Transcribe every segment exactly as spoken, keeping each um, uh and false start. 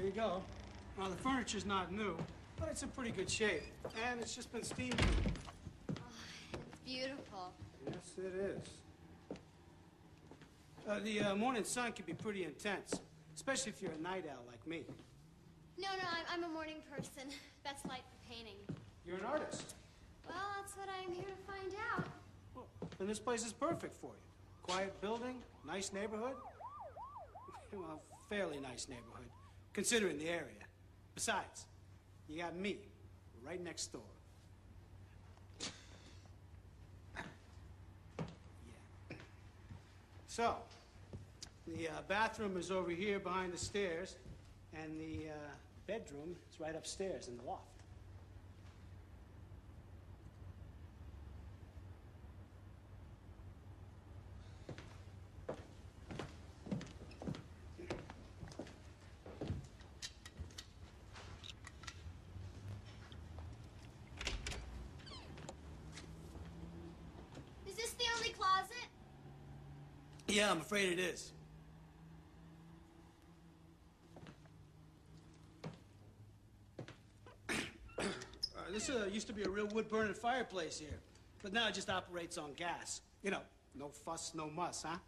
you go. Now, the furniture's not new, but it's in pretty good shape. And it's just been steamed. Oh, it's beautiful. Yes, it is. Uh, the uh, morning sun can be pretty intense, especially if you're a night owl like me. No, no, I'm, I'm a morning person. Best light for painting. You're an artist. Well, that's what I'm here to find out. Well, then this place is perfect for you. Quiet building, nice neighborhood. Well, fairly nice neighborhood, considering the area. Besides, you got me right next door. Yeah. So, the uh, bathroom is over here behind the stairs, and the uh, bedroom is right upstairs in the loft. Is this the only closet? Yeah, I'm afraid it is. uh, this uh, used to be a real wood-burning fireplace here, but now it just operates on gas. You know, no fuss, no muss, huh?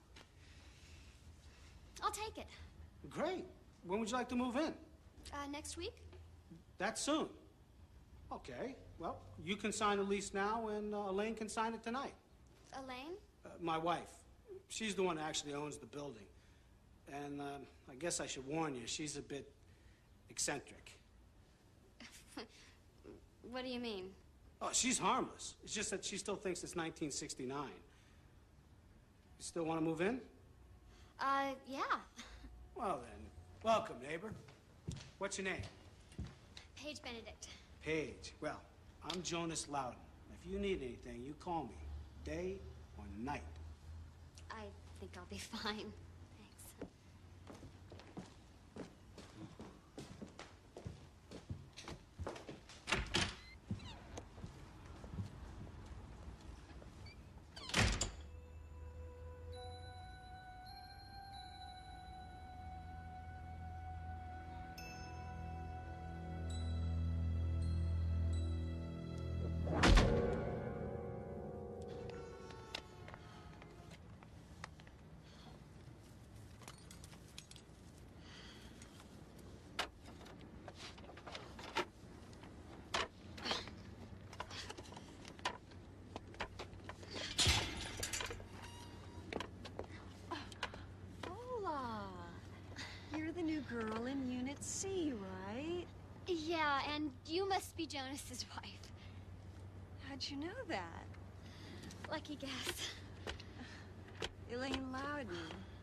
I'll take it. Great. When would you like to move in? Uh, next week? That soon? Okay. Well, you can sign a lease now, and uh, Elaine can sign it tonight. Elaine? Uh, my wife. She's the one that actually owns the building. And uh, I guess I should warn you, she's a bit eccentric. What do you mean? Oh, she's harmless. It's just that she still thinks it's nineteen sixty-nine. You still want to move in? Uh, yeah. Well then, welcome, neighbor. What's your name? Paige Benedict. Paige. Well, I'm Jonas Loudon. If you need anything, you call me, day or night. I think I'll be fine. Thanks. You're the new girl in Unit C, right? Yeah, and you must be Jonas's wife. How'd you know that? Lucky guess. Elaine Loudon.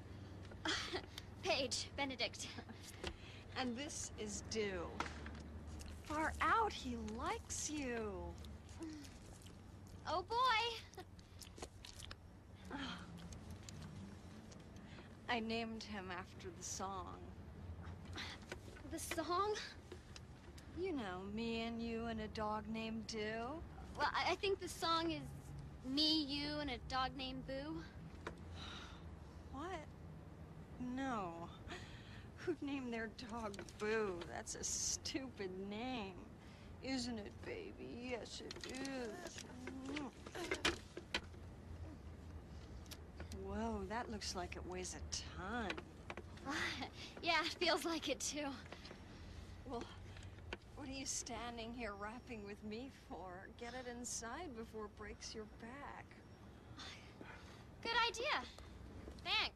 Paige Benedict. And this is Dew. Far out, he likes you. Oh, boy. I named him after the song. The song? You know, me and you and a dog named Dew. Well, I, I think the song is me, you, and a dog named Boo. What? No. Who'd name their dog Boo? That's a stupid name. Isn't it, baby? Yes, it is. Whoa, that looks like it weighs a ton. Yeah, it feels like it, too. Well, what are you standing here rapping with me for? Get it inside before it breaks your back. Good idea. Thanks.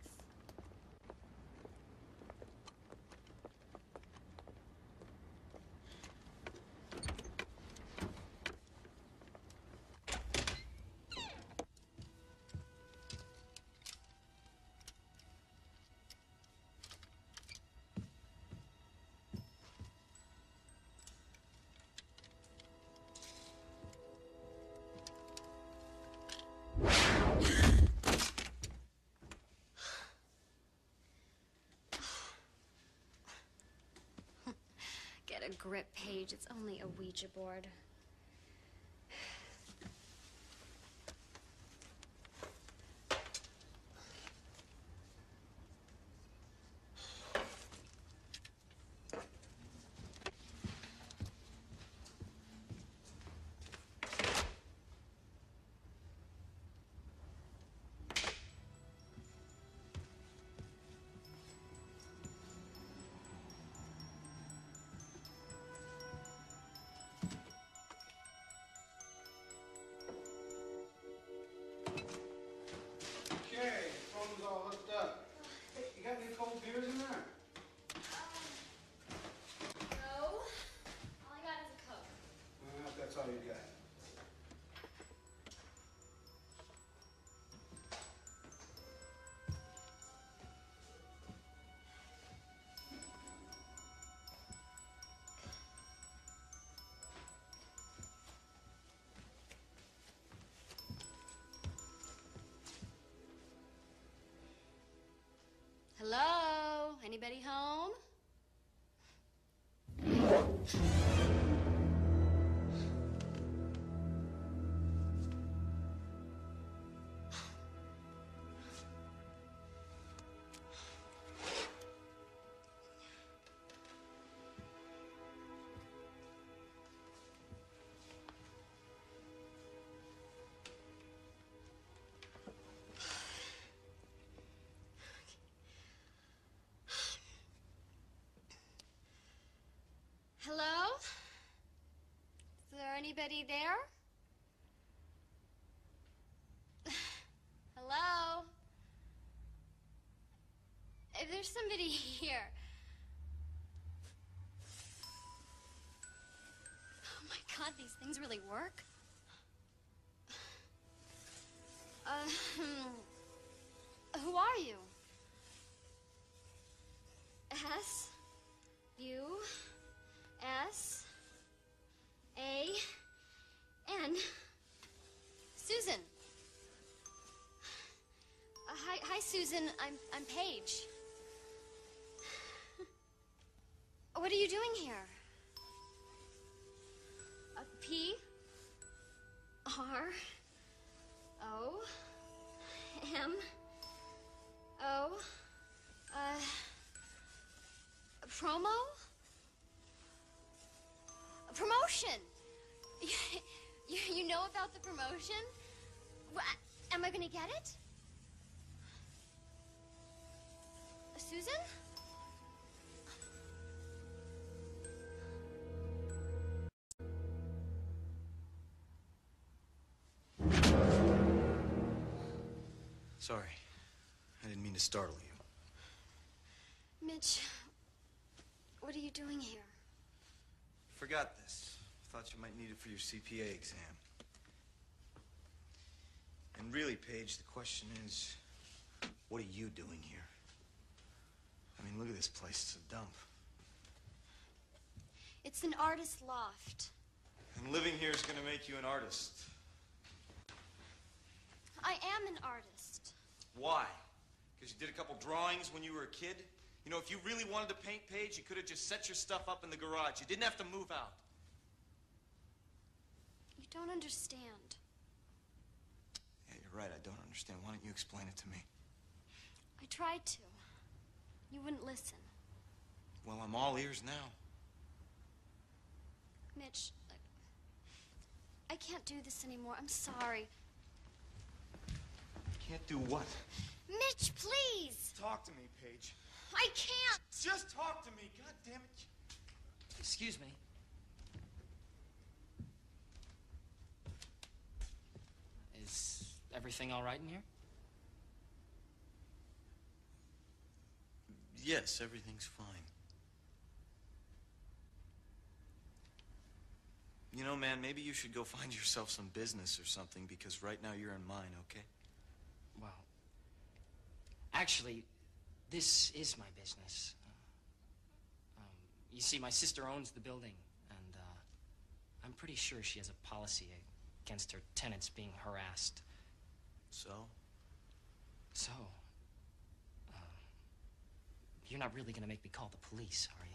Get a grip, Paige. It's only a Ouija board. anybody there? Hello? If there's somebody here. Oh my God, these things really work? Uh, who are you? S U S A N. Susan. Uh, hi, hi, Susan. I'm I'm Paige. What are you doing here? Uh, P R O M O uh promo? A promotion. You, you know about the promotion? What, am I gonna get it? Susan? Sorry. I didn't mean to startle you. Mitch, what are you doing here? Forgot this. Thought you might need it for your C P A exam. And really, Paige, the question is, what are you doing here? I mean, look at this place. It's a dump. It's an artist loft. And living here is going to make you an artist. I am an artist. Why? Because you did a couple drawings when you were a kid? You know, if you really wanted to paint, Paige, you could have just set your stuff up in the garage. You didn't have to move out. You don't understand. Yeah, you're right. I don't understand. Why don't you explain it to me? I tried to. You wouldn't listen. Well, I'm all ears now. Mitch, I, I can't do this anymore. I'm sorry. Can't do what? Mitch, please! Talk to me, Paige. I can't! Just talk to me. God damn it. Excuse me. Is everything all right in here? Yes, everything's fine. You know, man, maybe you should go find yourself some business or something, because right now you're in mine, okay? Well, actually, this is my business. Um, you see, my sister owns the building, and uh, I'm pretty sure she has a policy against her tenants being harassed. So? So, uh, you're not really gonna make me call the police, are you?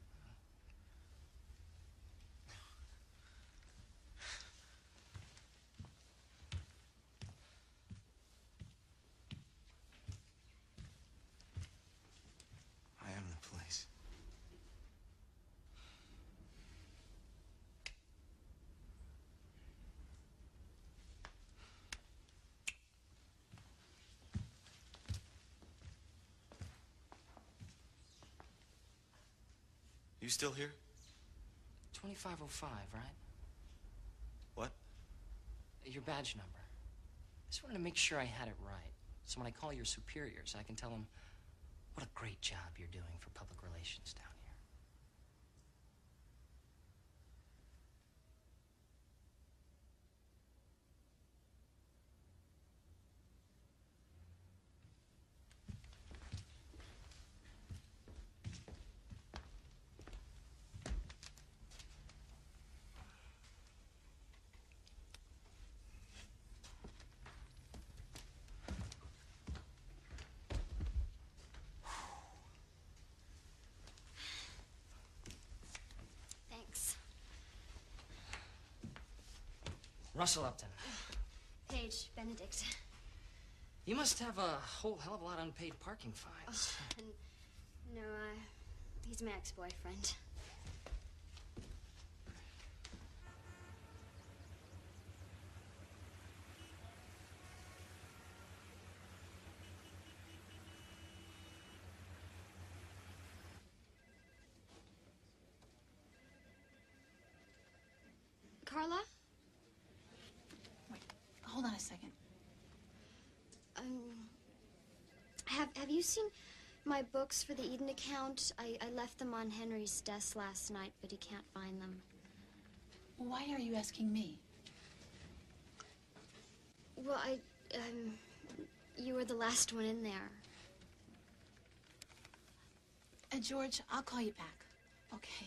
I am the police. You still here? twenty-five oh five, right? What? Your badge number. Just wanted to make sure I had it right. So when I call your superiors, I can tell them what a great job you're doing for public relations down here. Thanks. Russell Upton. Paige, Benedict. You must have a whole hell of a lot of unpaid parking fines. Oh, and, no, uh, he's my ex-boyfriend. Carla? a second. Um, have have you seen my books for the Eden account? I, I left them on Henry's desk last night, but he can't find them. Why are you asking me? Well, I, um, you were the last one in there. Uh, George, I'll call you back. Okay.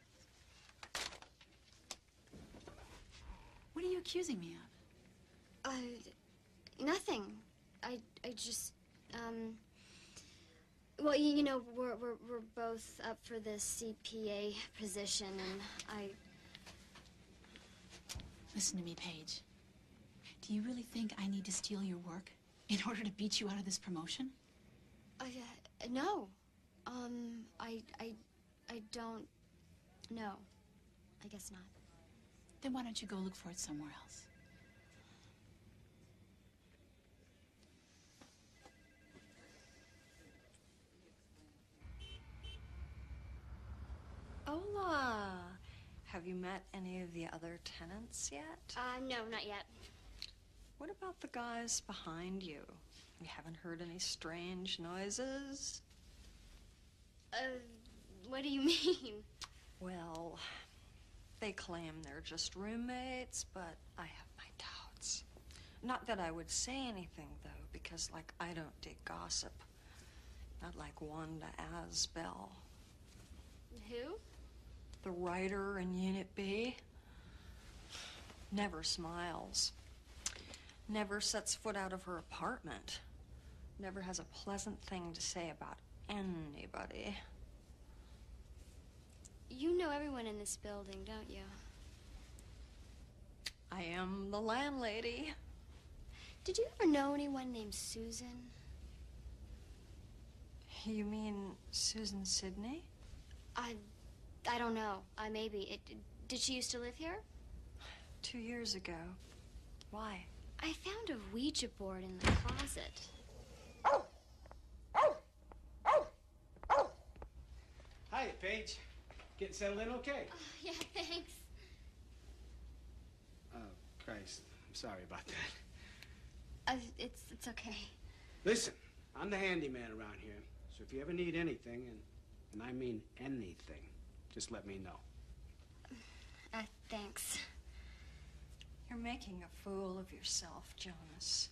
What are you accusing me of? Uh, nothing. I, I just, um, well, you, you know, we're, we're, we're both up for the C P A position, and I... Listen to me, Paige. Do you really think I need to steal your work in order to beat you out of this promotion? Uh, no. Um, I, I, I don't know. I guess not. Then why don't you go look for it somewhere else? Hola. Have you met any of the other tenants yet? Uh, no, not yet. What about the guys behind you? You haven't heard any strange noises? Uh, what do you mean? Well, they claim they're just roommates, but I have my doubts. Not that I would say anything, though, because, like, I don't dig gossip. Not like Wanda Asbell. Who? The writer in Unit B. Never smiles. Never sets foot out of her apartment. Never has a pleasant thing to say about anybody. You know everyone in this building, don't you? I am the landlady. Did you ever know anyone named Susan? You mean Susan Sidney? I, I don't know. I maybe. It, did she used to live here? Two years ago. Why? I found a Ouija board in the closet. Hiya, Paige. Getting settled in okay? Oh, yeah, thanks. Oh, Christ. I'm sorry about that. Uh, it's, it's okay. Listen, I'm the handyman around here, so if you ever need anything, and, and I mean anything, just let me know. Uh, thanks. You're making a fool of yourself, Jonas.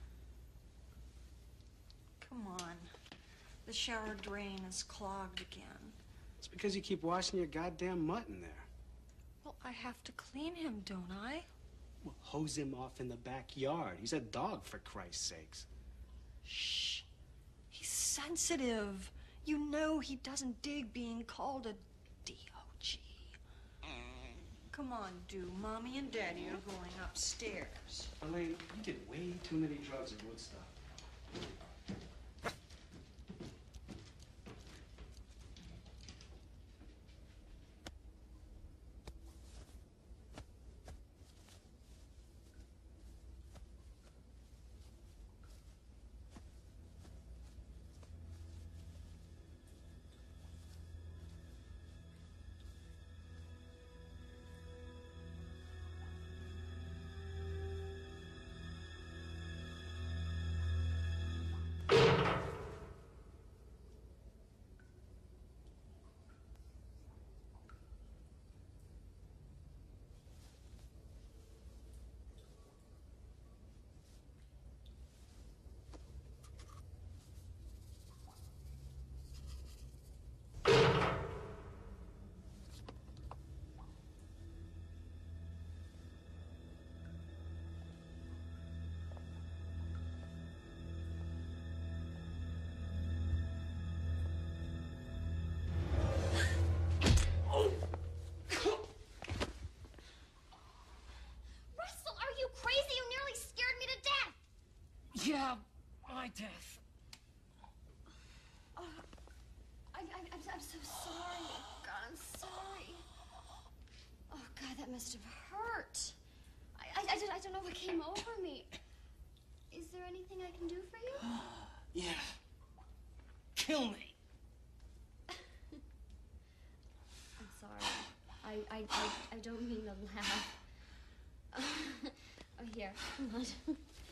Come on. The shower drain is clogged again. It's because you keep washing your goddamn mutt in there. Well, I have to clean him, don't I? Well, hose him off in the backyard. He's a dog, for Christ's sakes. Shh. He's sensitive. You know he doesn't dig being called a D O G. Come on, do. Mommy and Daddy are going upstairs. Laraine, you did way too many drugs at Woodstock. Yeah, my death. Oh, I, I, I'm, I'm so sorry. God, I'm sorry. Oh, God, that must have hurt. I, I, I, just, I don't know what came over me. Is there anything I can do for you? Yeah. Kill me. I'm sorry. I, I, I, I don't mean to laugh. Oh, here, come on.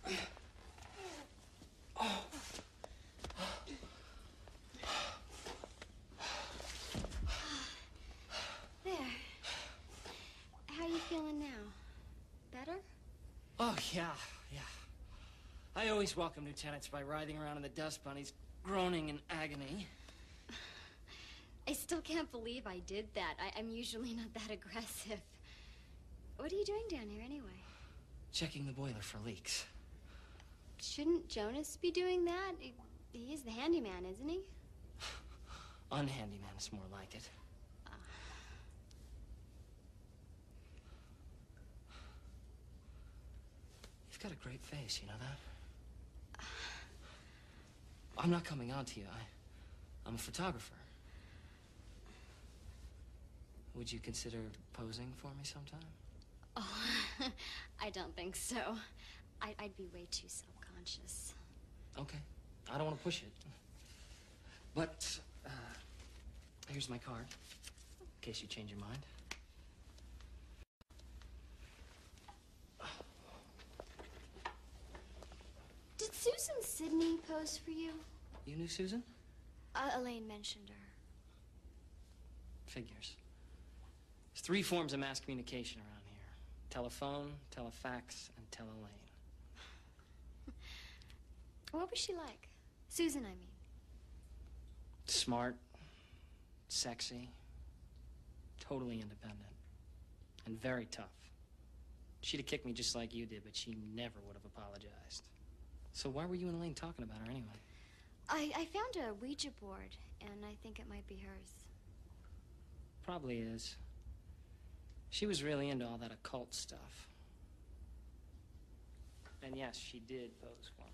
There. How you feeling now? Better? Oh, yeah, yeah. I always welcome new tenants by writhing around in the dust bunnies, groaning in agony. I still can't believe I did that. I, I'm usually not that aggressive. What are you doing down here anyway? Checking the boiler for leaks. Shouldn't Jonas be doing that? He, he is the handyman, isn't he? Unhandyman is more like it. Uh. You've got a great face, you know that? I'm not coming on to you. I, I'm a photographer. Would you consider posing for me sometime? Oh, I don't think so. I, I'd be way too self-conscious. Okay. I don't want to push it. But, uh, here's my card, in case you change your mind. Did Susan Sidney pose for you? You knew Susan? Uh, Elaine mentioned her. Figures. There's three forms of mass communication around here. Telephone, telefax, and telelane. What was she like? Susan, I mean. Smart, sexy, totally independent, and very tough. She'd have kicked me just like you did, but she never would have apologized. So why were you and Elaine talking about her anyway? I, I found a Ouija board, and I think it might be hers. Probably is. She was really into all that occult stuff. And yes, she did pose for me.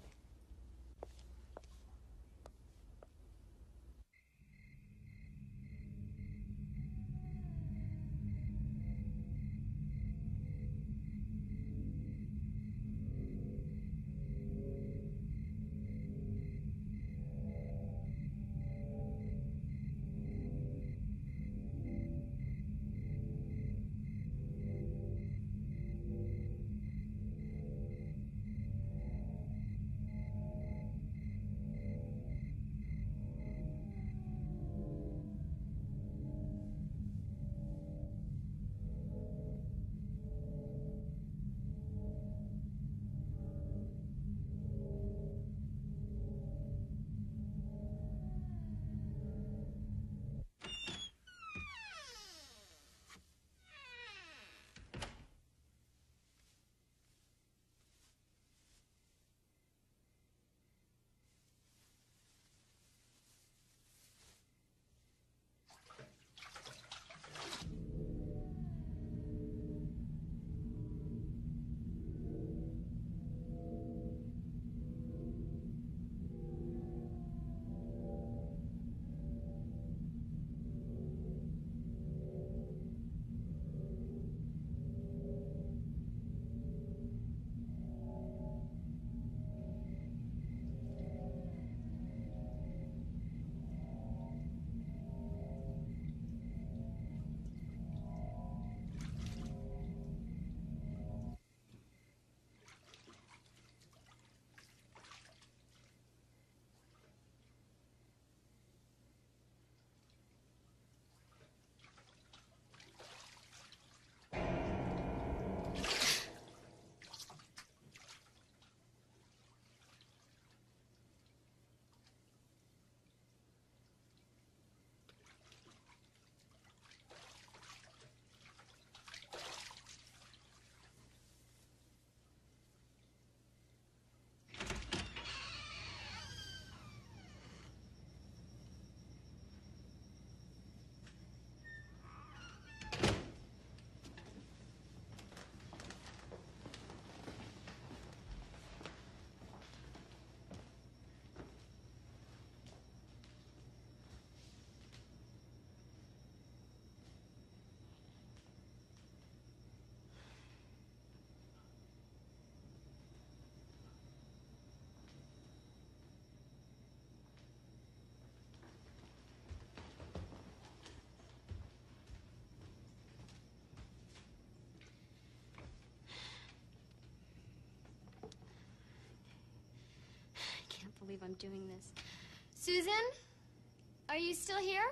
believe I'm doing this. Susan? Are you still here?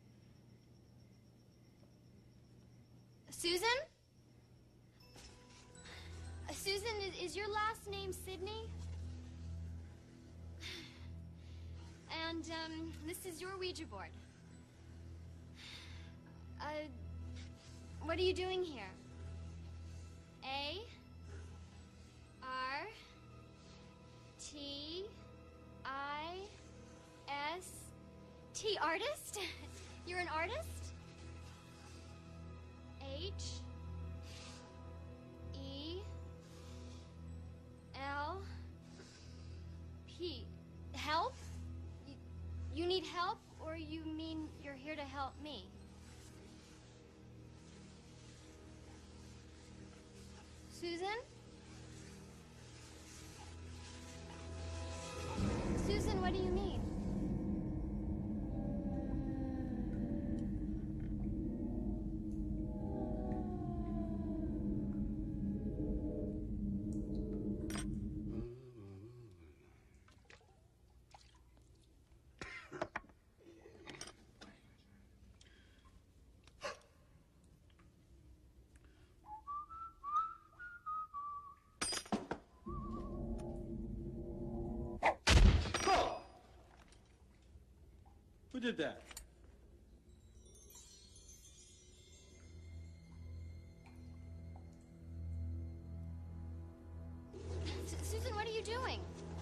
Susan? Uh, Susan, is, is your last name Sydney? And, um, this is your Ouija board. Uh, what are you doing here? A R T I S T, artist? You're an artist? H E L P. Help? You, you need help, or you mean you're here to help me? Susan? Susan, what do you mean? Who did that? S Susan, what are you doing?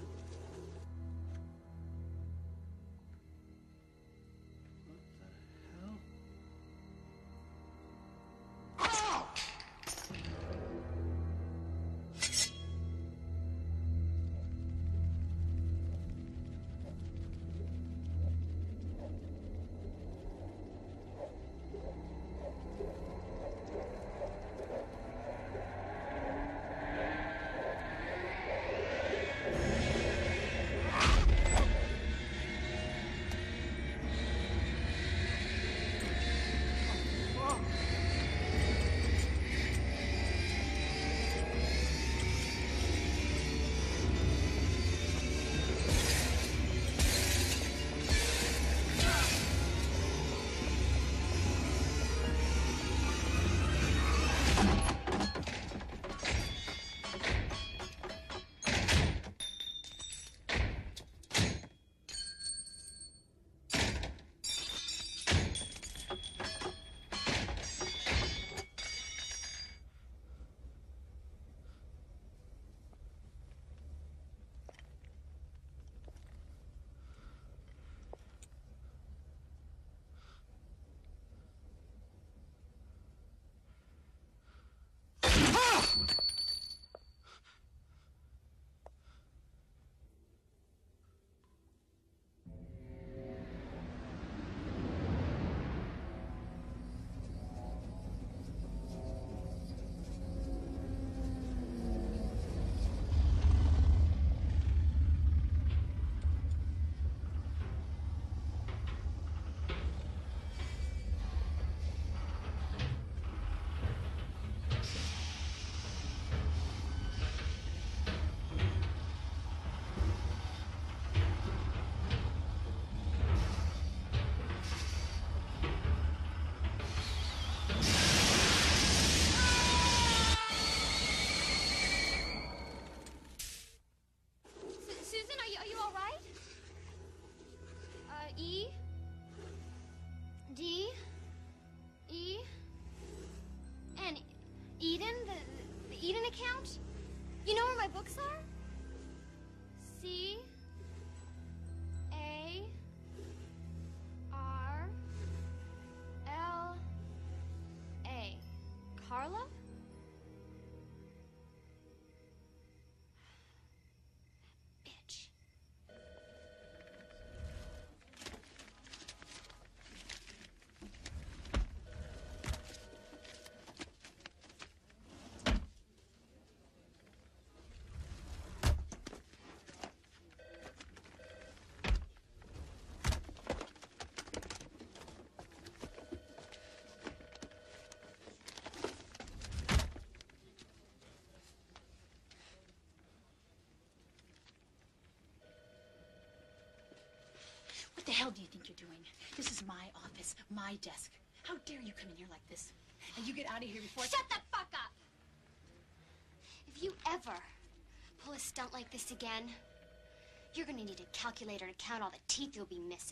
You know where my books are? C A R L A. Carla? Bitch. hell do you think you're doing? This is my office, my desk. How dare you come in here like this? And you get out of here before... Shut the fuck up! If you ever pull a stunt like this again, you're gonna need a calculator to count all the teeth you'll be missing.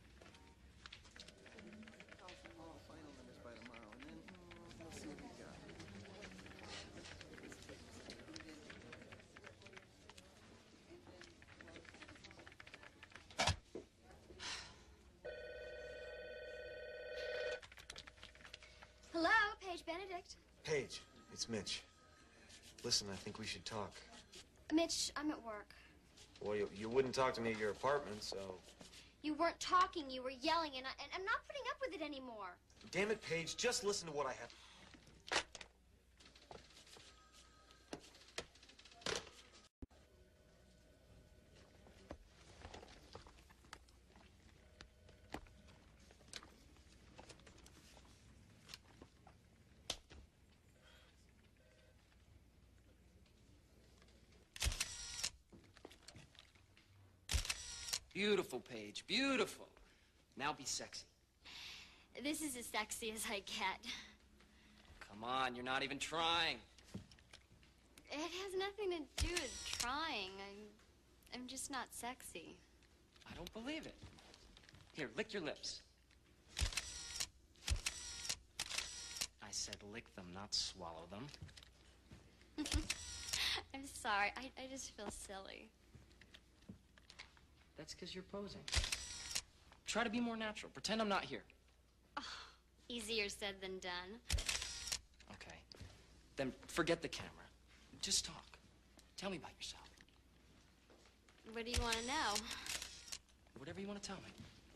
Hello, Paige Benedict. Paige, it's Mitch. Listen, I think we should talk. Mitch, I'm at work. Well, you, you wouldn't talk to me at your apartment, so... You weren't talking, you were yelling, and, I, and I'm not putting up with it anymore. Damn it, Paige, just listen to what I have... Beautiful, Paige, beautiful. Now be sexy. This is as sexy as I get. Come on, you're not even trying. It has nothing to do with trying. I'm, I'm just not sexy. I don't believe it. Here, lick your lips. I said lick them, not swallow them. I'm sorry, I, I just feel silly. That's because you're posing. Try to be more natural. Pretend I'm not here. Oh, easier said than done. Okay. Then forget the camera. Just talk. Tell me about yourself. What do you want to know? Whatever you want to tell me.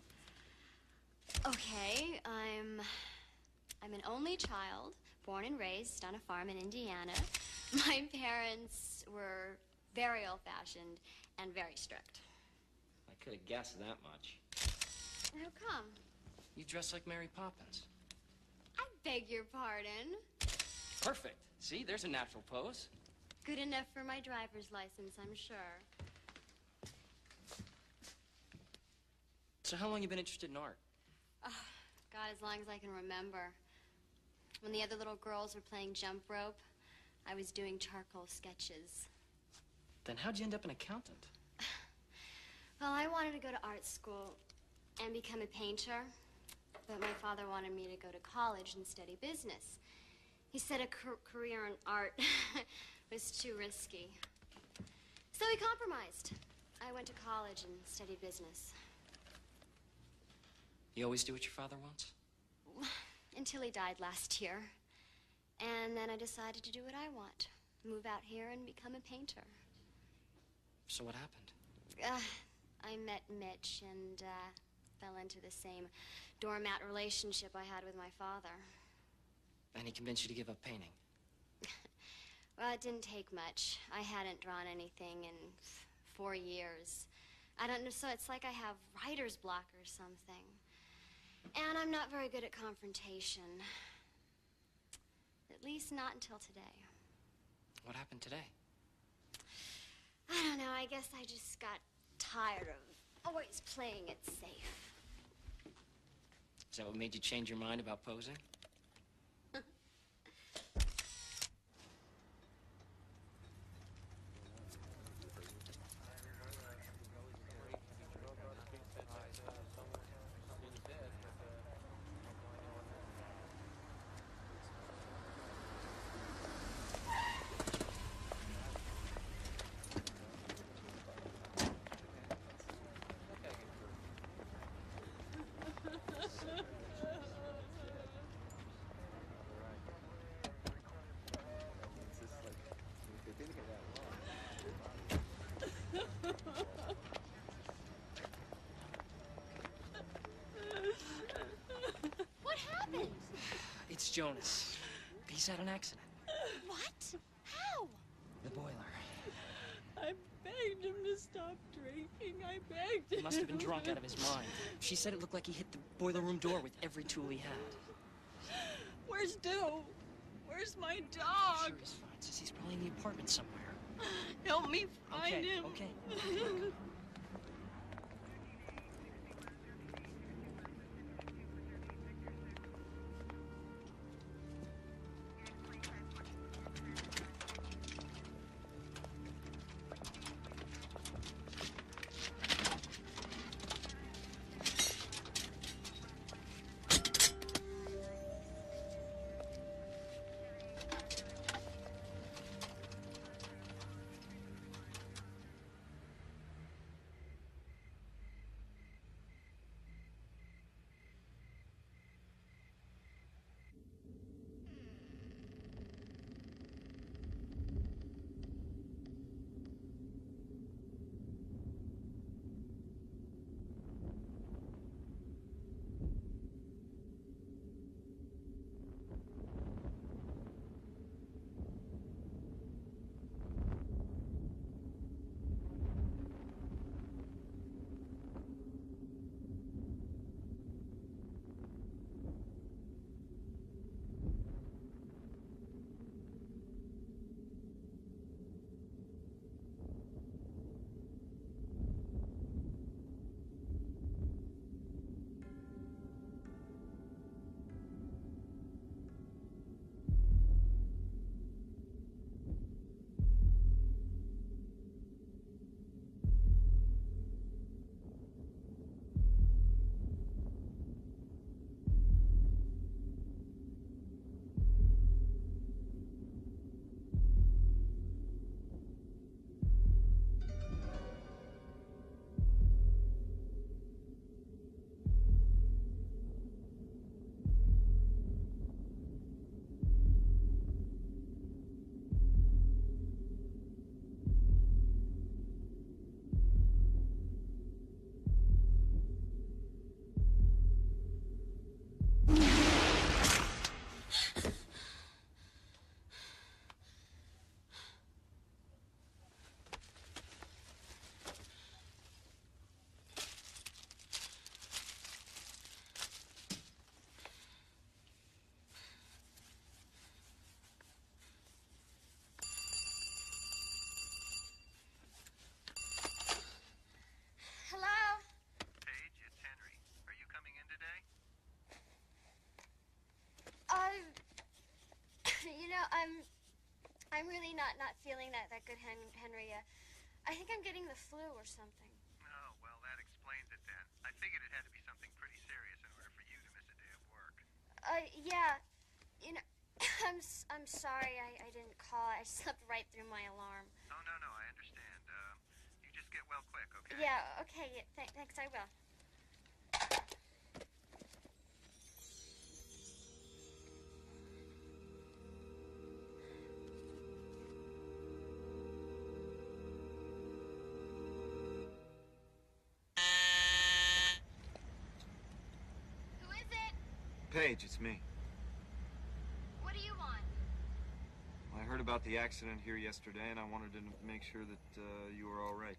Okay, I'm... I'm an only child, born and raised on a farm in Indiana. My parents were very old-fashioned and very strict. I could have guessed that much. How come? You dress like Mary Poppins. I beg your pardon. Perfect. See, there's a natural pose. Good enough for my driver's license, I'm sure. So how long you been interested in art? Oh, God, as long as I can remember. When the other little girls were playing jump rope, I was doing charcoal sketches. Then how'd you end up an accountant? Well, I wanted to go to art school and become a painter, but my father wanted me to go to college and study business. He said a ca- career in art was too risky. So we compromised. I went to college and studied business. You always do what your father wants? Until he died last year. And then I decided to do what I want. Move out here and become a painter. So what happened? Uh, I met Mitch and uh, fell into the same doormat relationship I had with my father. And he convinced you to give up painting? Well, it didn't take much. I hadn't drawn anything in four years. I don't know, so it's like I have writer's block or something. And I'm not very good at confrontation. At least not until today. What happened today? I don't know, I guess I just got tired of always playing it safe. Is that what made you change your mind about posing? What happened? It's Jonas. He's had an accident. What? How? The boiler. I begged him to stop drinking. I begged him. He must have been drunk out of his mind. She said it looked like he hit the boiler room door with every tool he had. Where's Dew? Where's my I'm dog? sure he's fine. Says he's probably in the apartment somewhere. Help me find Okay, him. okay. not not feeling that that good, Hen Henry. Uh, I think I'm getting the flu or something. Oh, well, that explains it then. I figured it had to be something pretty serious in order for you to miss a day of work. Uh, yeah. You know, I'm s I'm sorry I I didn't call. I slept right through my alarm. Oh, no, no, I understand. Uh, you just get well quick, okay? Yeah. Okay. Yeah, th thanks. I will. Paige, it's me. What do you want? I heard about the accident here yesterday, and I wanted to make sure that uh, you were all right.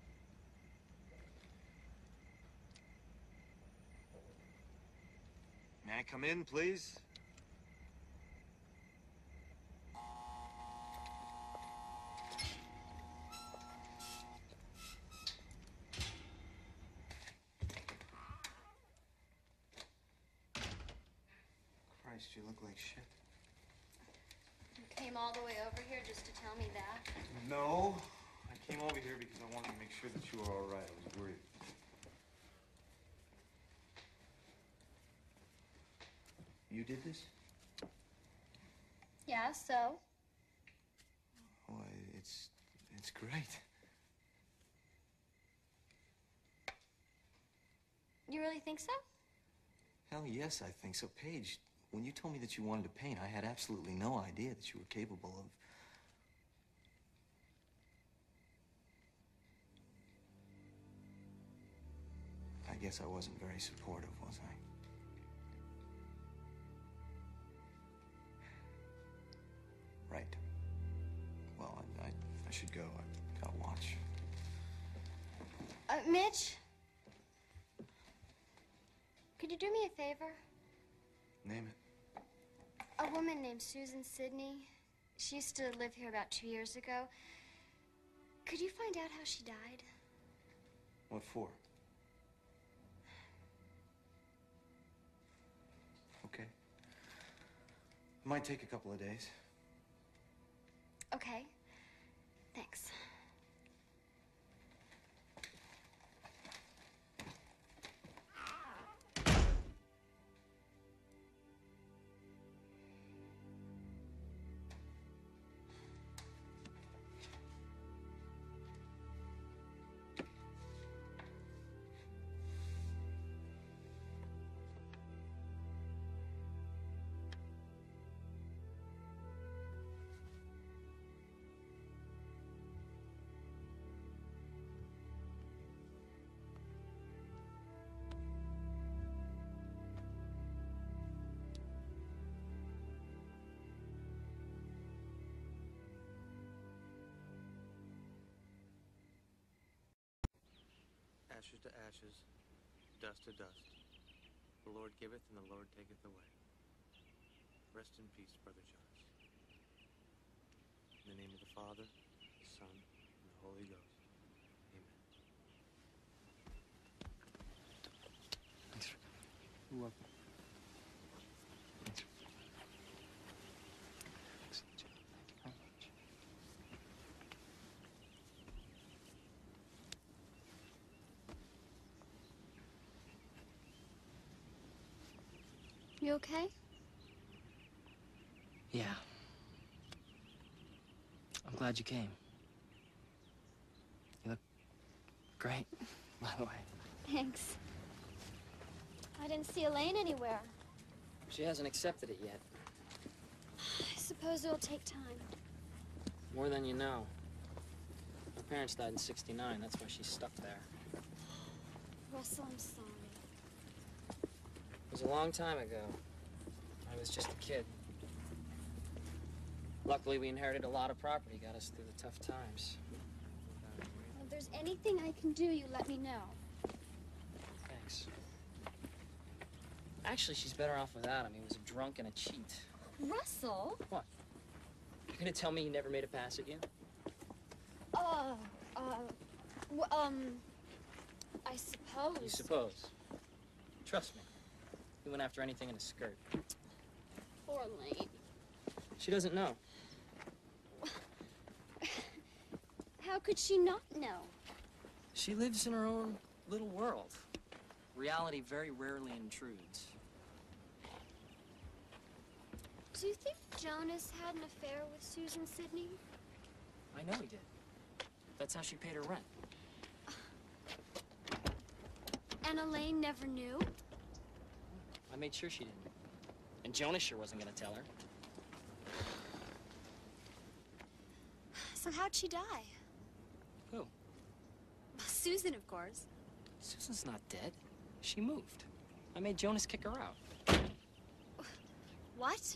May I come in, please? Christ, you look like shit. You came all the way over here just to tell me that? No, I came over here because I wanted to make sure that you were all right. I was worried. You did this? Yeah, so? Oh, I- it's... it's great. You really think so? Hell yes, I think so. Paige, when you told me that you wanted to paint, I had absolutely no idea that you were capable of... I guess I wasn't very supportive, was I? Right. Well, I, I, I should go. I gotta watch. Uh, Mitch? Could you do me a favor? Name it. A woman named Susan Sidney. She used to live here about two years ago. Could you find out how she died? What for? Okay. It might take a couple of days. Okay. Thanks. Ashes to ashes, dust to dust. The Lord giveth and the Lord taketh away. Rest in peace, Brother Jonas. In the name of the Father, the Son, and the Holy Ghost. Amen. Thanks for coming. You're welcome. Thanks. Excellent job. Thank you very much. You okay? Yeah. I'm glad you came. You look great, by the way. Thanks. I didn't see Elaine anywhere. She hasn't accepted it yet. I suppose it'll take time. More than you know. Her parents died in sixty-nine. That's why she's stuck there. Russell, I'm sorry. It was a long time ago. I was just a kid. Luckily, we inherited a lot of property, got us through the tough times. If there's anything I can do, you let me know. Thanks. Actually, she's better off without him. He was a drunk and a cheat. Russell? What? You're gonna tell me he never made a pass at you? Uh, uh, w um, I suppose. You suppose. Trust me. He went after anything in a skirt. Poor Lane. She doesn't know. could she not know? She lives in her own little world. Reality very rarely intrudes. Do you think Jonas had an affair with Susan Sidney? I know he did. That's how she paid her rent. And Elaine never knew? I made sure she didn't. And Jonas sure wasn't gonna tell her. So how'd she die? Who? Susan, of course. Susan's not dead. She moved. I made Jonas kick her out. What?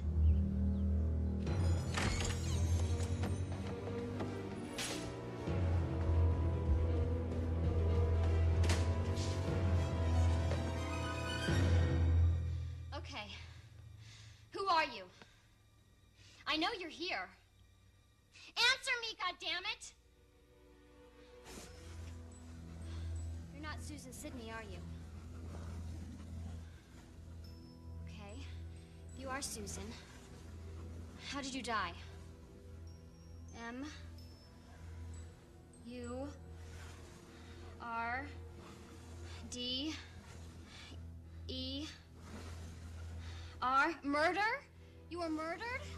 Okay. Who are you? I know you're here. Answer me, goddammit! You're not Susan Sidney, are you? Okay. If you are Susan, how did you die? M U R D E R Murder? You were murdered?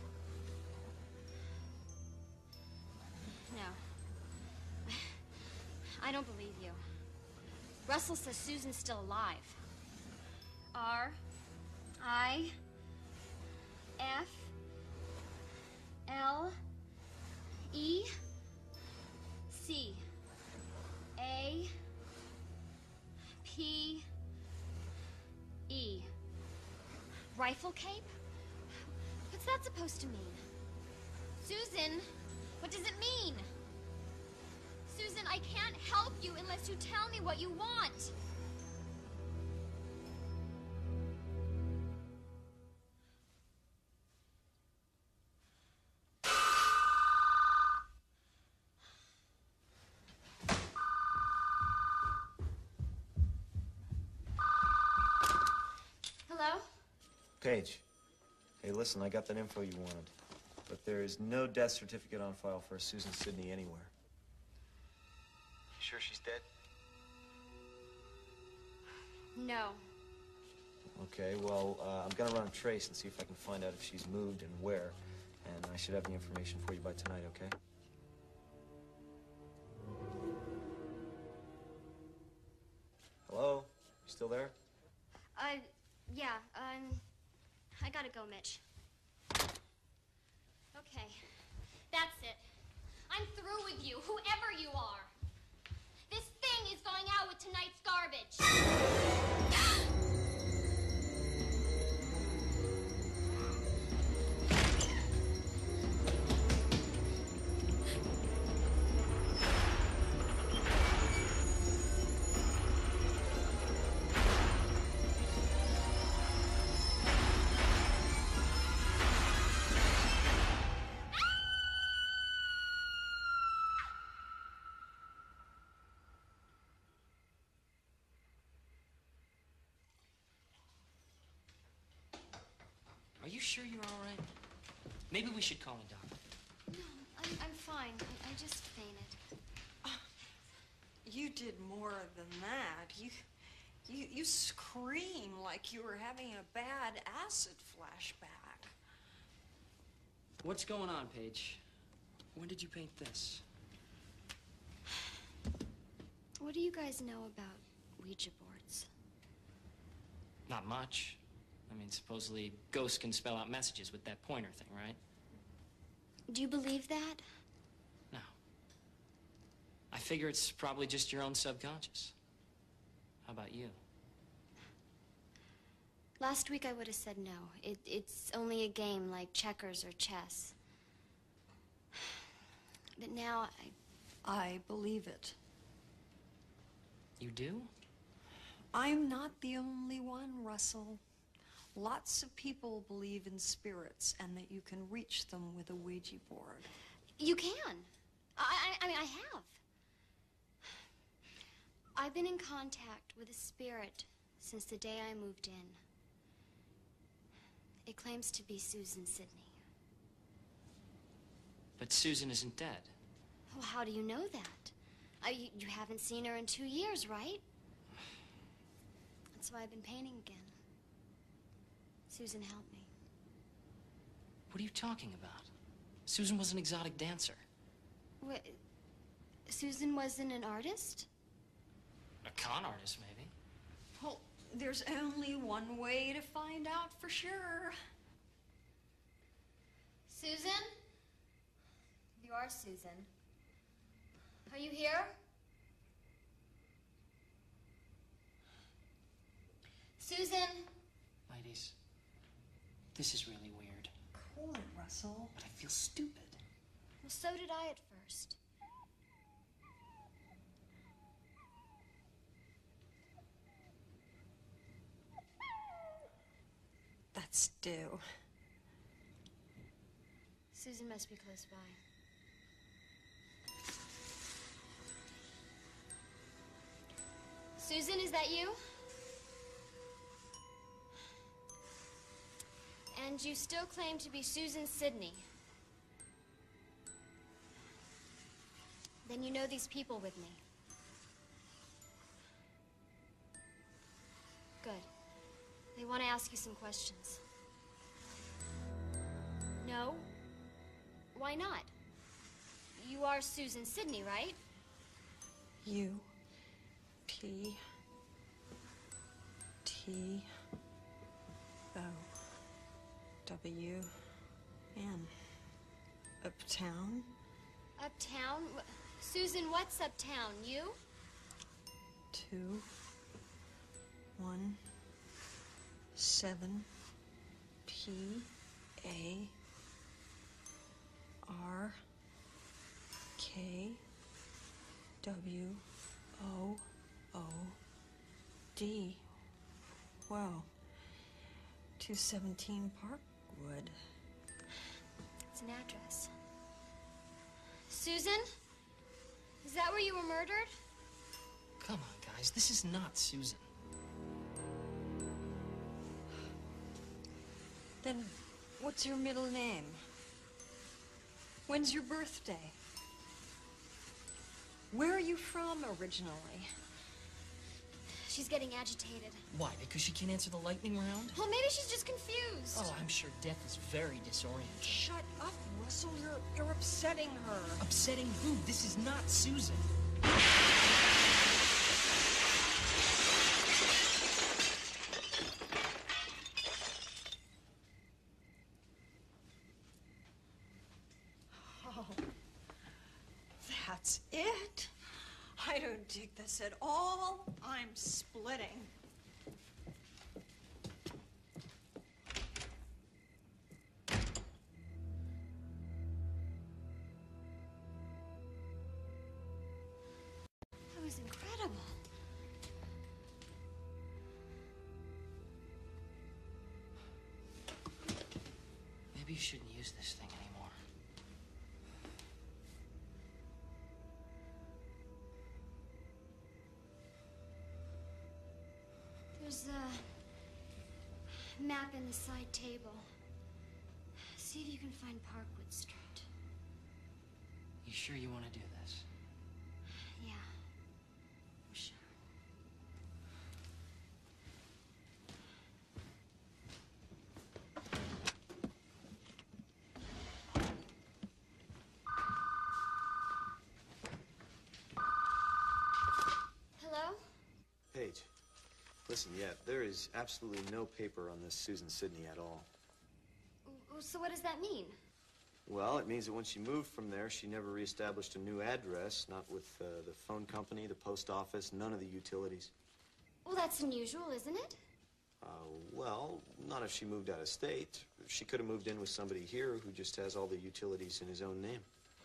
No. I don't believe you. Russell says Susan's still alive. R I F L E C A P E. Rifle cape? What's that supposed to mean? Susan, what does it mean? Susan, I can't help you unless you tell me what you want. Hello? Paige. Hey, listen, I got that info you wanted. But there is no death certificate on file for Susan Sidney anywhere. You sure she's dead? No. Okay, well, uh, I'm gonna run a trace and see if I can find out if she's moved and where. And I should have the information for you by tonight, okay? Hello? You still there? Uh, yeah, um, I gotta go, Mitch. Okay, that's it. I'm through with you, whoever you are. This thing is going out with tonight's garbage. Are you sure you're all right? Maybe we should call a doctor. No, I'm, I'm fine. I, I just fainted. You did more than that. You, you, you scream like you were having a bad acid flashback. What's going on, Paige? When did you paint this? What do you guys know about Ouija boards? Not much. I mean, supposedly ghosts can spell out messages with that pointer thing, right? Do you believe that? No. I figure it's probably just your own subconscious. How about you? Last week I would have said no. It, it's only a game like checkers or chess. But now I... I believe it. You do? I'm not the only one, Russell. Lots of people believe in spirits and that you can reach them with a Ouija board. You can. I, I, I mean, I have. I've been in contact with a spirit since the day I moved in. It claims to be Susan Sidney. But Susan isn't dead. Well, how do you know that? Uh, you, you haven't seen her in two years, right? That's why I've been painting again. Susan helped me. What are you talking about? Susan was an exotic dancer. What? Susan wasn't an artist? A con artist, maybe. Well, there's only one way to find out for sure. Susan? You are Susan. Are you here? Susan? Ladies, this is really weird. Cool it, Russell. But I feel stupid. Well, so did I at first. That's due. Susan must be close by. Susan, is that you? And you still claim to be Susan Sidney. Then you know these people with me. Good. They want to ask you some questions. No? Why not? You are Susan Sidney, right? U P T O W N. Uptown? Uptown? Wh- Susan, what's uptown? You? Two. One. Seven. P. A. R. K. W. O. O. D. Wow. two seventeen Parkwood. It's an address. Susan? Is that where you were murdered? Come on, guys. This is not Susan. Then what's your middle name? When's your birthday? Where are you from originally? She's getting agitated. Why? Because she can't answer the lightning round? Well, maybe she's just confused. Oh, I'm sure Death is very disoriented. Shut up, Russell. You're, you're upsetting her. Upsetting who? This is not Susan. Oh, that's it? I don't dig this at all. I'm splitting. That was incredible. Maybe you shouldn't use this thing anymore. There's a map in the side table. See if you can find Parkwood Street. You sure you want to do this? Yeah, I'm sure. Hello? Paige, listen, yeah, there is absolutely no paper on this Susan Sidney at all. W- So what does that mean? Well, it means that when she moved from there, she never reestablished a new address, not with uh, the phone company, the post office, none of the utilities. Well, that's unusual, isn't it? Uh, well, not if she moved out of state. She could have moved in with somebody here who just has all the utilities in his own name.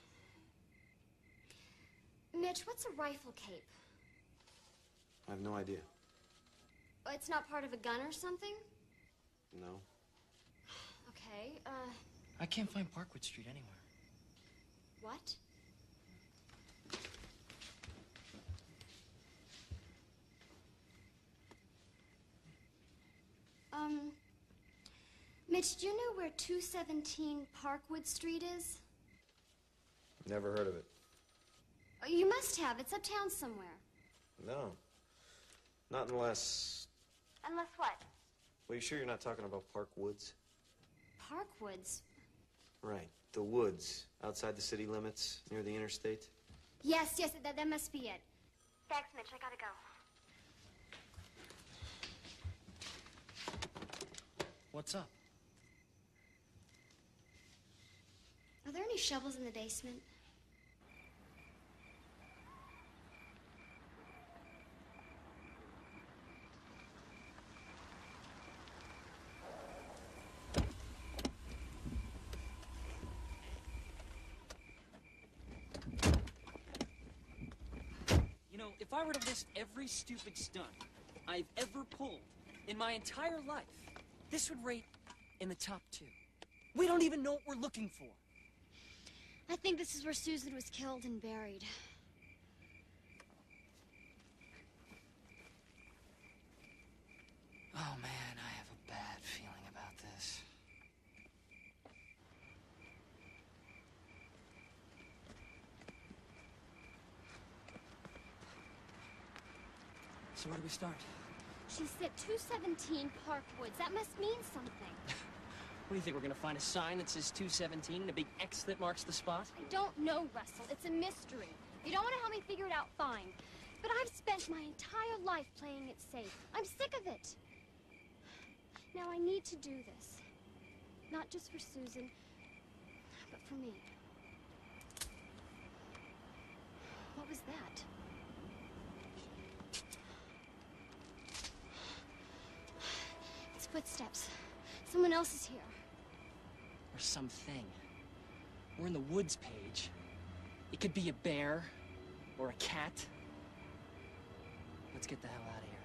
Mitch, what's a rifle cape? I have no idea. Oh, it's not part of a gun or something? No. Okay, uh, I can't find Parkwood Street anywhere. what? Um, Mitch, do you know where two seventeen Parkwood Street is? Never heard of it. Oh, you must have. It's uptown somewhere. No. Not unless... Unless what? Well, you sure you're not talking about Park Woods? Parkwoods? Right. The woods. Outside the city limits, near the interstate. Yes, yes, that, that must be it. Thanks, Mitch. I gotta go. What's up? Are there any shovels in the basement? You know, if I were to list every stupid stunt I've ever pulled in my entire life, this would rate in the top two. We don't even know what we're looking for. I think this is where Susan was killed and buried. Oh, man, I have a bad feeling about this. So where do we start? She said two seventeen Parkwoods. That must mean something. What do you think, we're gonna find a sign that says two seventeen and a big X that marks the spot? I don't know, Russell. It's a mystery. If you don't want to help me figure it out, fine. But I've spent my entire life playing it safe. I'm sick of it. Now I need to do this. Not just for Susan, but for me. What was that? It's footsteps. Someone else is here. Or something. We're in the woods page. It could be a bear or a cat. Let's get the hell out of here.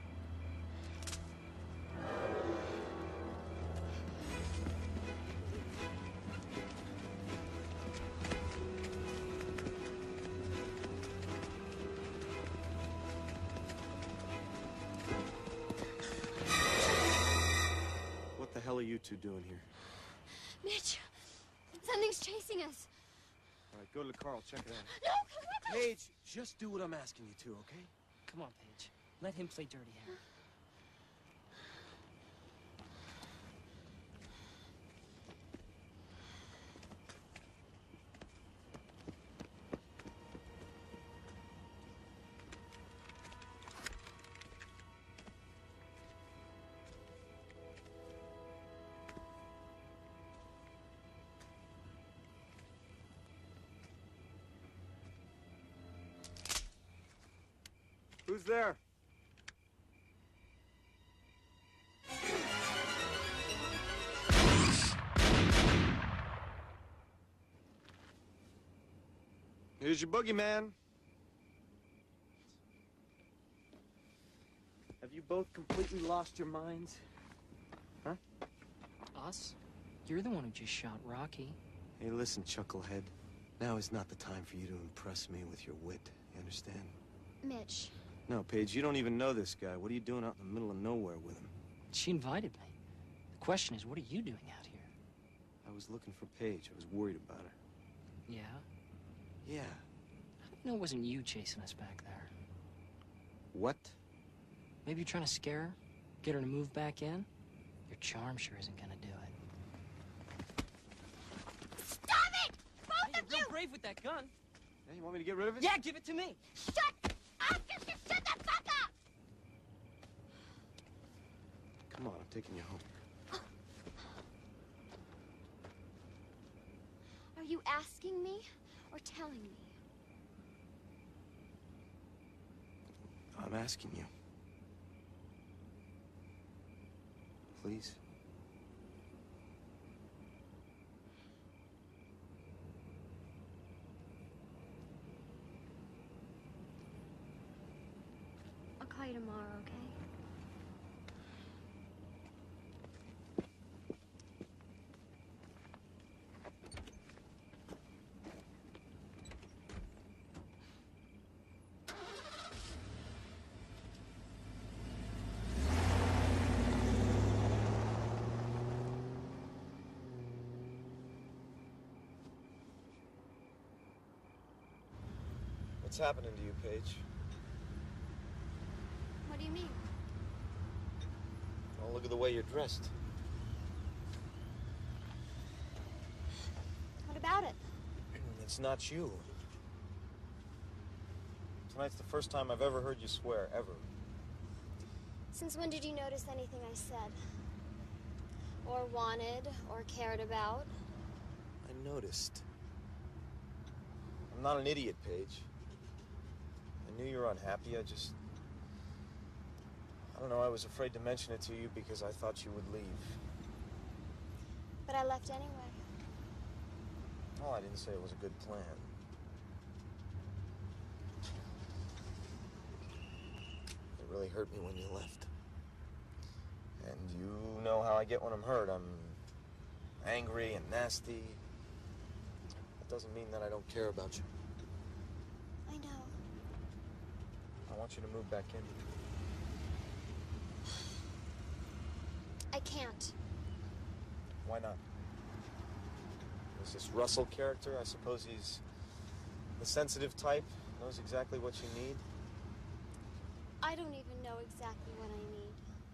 What the hell are you two doing here? Mitch, something's chasing us. All right, go to the car. I'll check it out. No, come on. Paige, just do what I'm asking you to, okay? Come on, Paige. Let him play dirty Harry. Who's there? Here's your boogeyman. Have you both completely lost your minds? Huh? Us? You're the one who just shot Rocky. Hey, listen, chucklehead. Now is not the time for you to impress me with your wit. You understand? Mitch. No, Paige, you don't even know this guy. What are you doing out in the middle of nowhere with him? She invited me. The question is, what are you doing out here? I was looking for Paige. I was worried about her. Yeah? Yeah. No, it wasn't you chasing us back there. What? Maybe you're trying to scare her? Get her to move back in? Your charm sure isn't gonna do it. Stop it! Both Hey, of you're you! real brave with that gun. Hey, you want me to get rid of it? Yeah, give it to me. Shut up! Just you shut the fuck up! Come on, I'm taking you home. Are you asking me or telling me? I'm asking you. Please? I'll call you tomorrow, okay? What's happening to you, Paige? What do you mean? Well, look at the way you're dressed. What about it? It's not you. Tonight's the first time I've ever heard you swear, ever. Since when did you notice anything I said? Or wanted, or cared about? I noticed. I'm not an idiot, Paige. I knew you were unhappy. I just... I don't know, I was afraid to mention it to you because I thought you would leave. But I left anyway. Oh, I didn't say it was a good plan. It really hurt me when you left. And you know how I get when I'm hurt. I'm angry and nasty. That doesn't mean that I don't care about you. I know. I want you to move back in. I can't. Why not? There's this Russell character. I suppose he's the sensitive type, knows exactly what you need. I don't even know exactly what I need.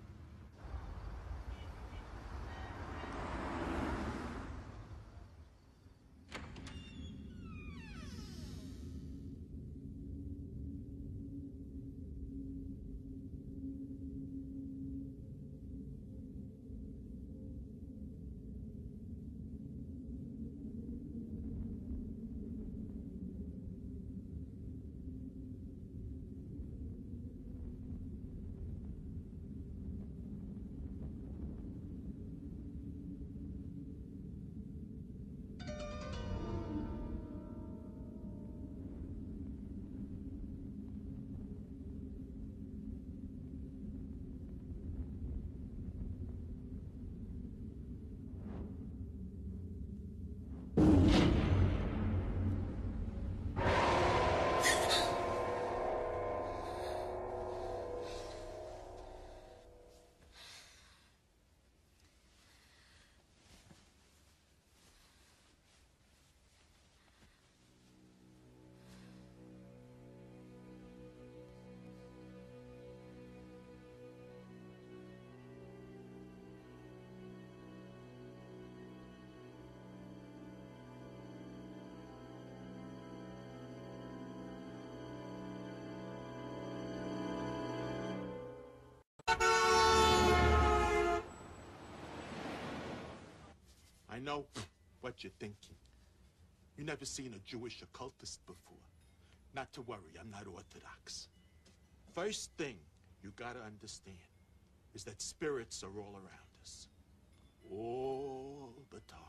I know what you're thinking. You never seen a Jewish occultist before. Not to worry, I'm not Orthodox. First thing you gotta understand is that spirits are all around us. All the time.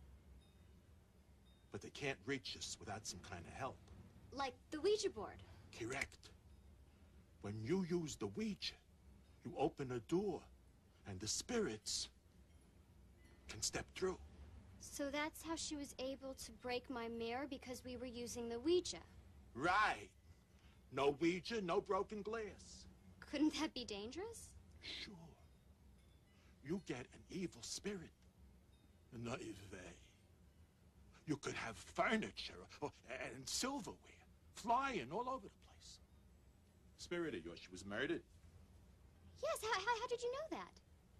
But they can't reach us without some kind of help. Like the Ouija board. Correct. When you use the Ouija, you open a door, and the spirits can step through. So that's how she was able to break my mirror, because we were using the Ouija. Right. No Ouija, no broken glass. Couldn't that be dangerous? Sure. You get an evil spirit. Naive. You could have furniture or, and silverware flying all over the place. Spirit of yours, she was murdered. Yes, how, how, how did you know that?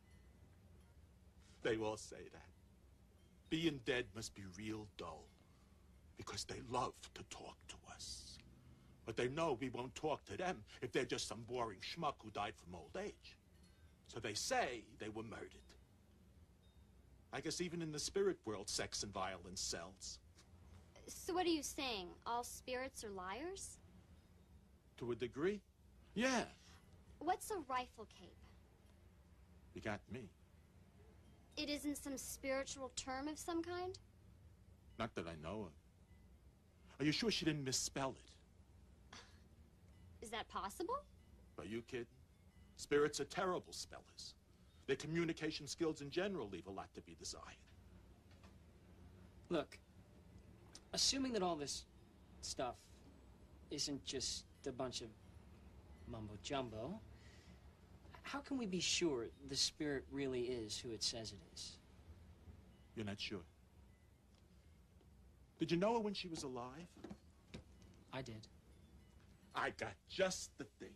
They all say that. Being dead must be real dull, because they love to talk to us. But they know we won't talk to them if they're just some boring schmuck who died from old age. So they say they were murdered. I guess even in the spirit world, sex and violence sells. So what are you saying? All spirits are liars? To a degree, yeah. What's a rifle cape? You got me. It isn't some spiritual term of some kind? Not that I know of. Are you sure she didn't misspell it? Is that possible? Are you kidding? Spirits are terrible spellers. Their communication skills in general leave a lot to be desired. Look, assuming that all this stuff isn't just a bunch of mumbo-jumbo, how can we be sure the spirit really is who it says it is? You're not sure? Did you know her when she was alive? I did. I got just the thing.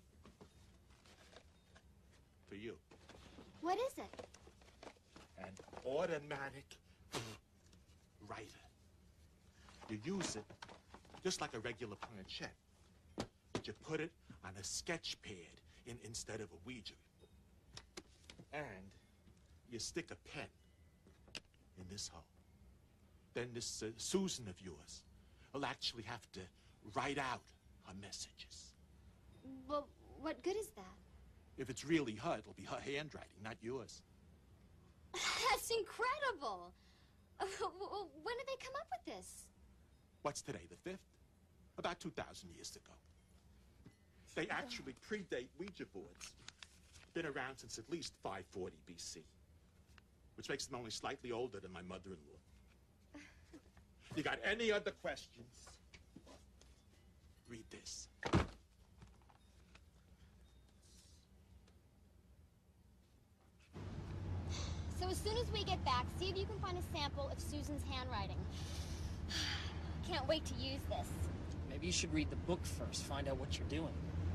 For you. What is it? An automatic writer. You use it just like a regular planchette. But you put it on a sketch pad in, instead of a ouija. And you stick a pen in this hole. Then this uh, Susan of yours will actually have to write out her messages. Well, what good is that? If it's really her, it'll be her handwriting, not yours. That's incredible. Uh, when did they come up with this? What's today, the fifth? About two thousand years ago. They actually predate Ouija boards. Been around since at least five forty B C, which makes them only slightly older than my mother-in-law. You got any other questions? Read this. So as soon as we get back, see if you can find a sample of Susan's handwriting. Can't wait to use this. Maybe you should read the book first, find out what you're doing.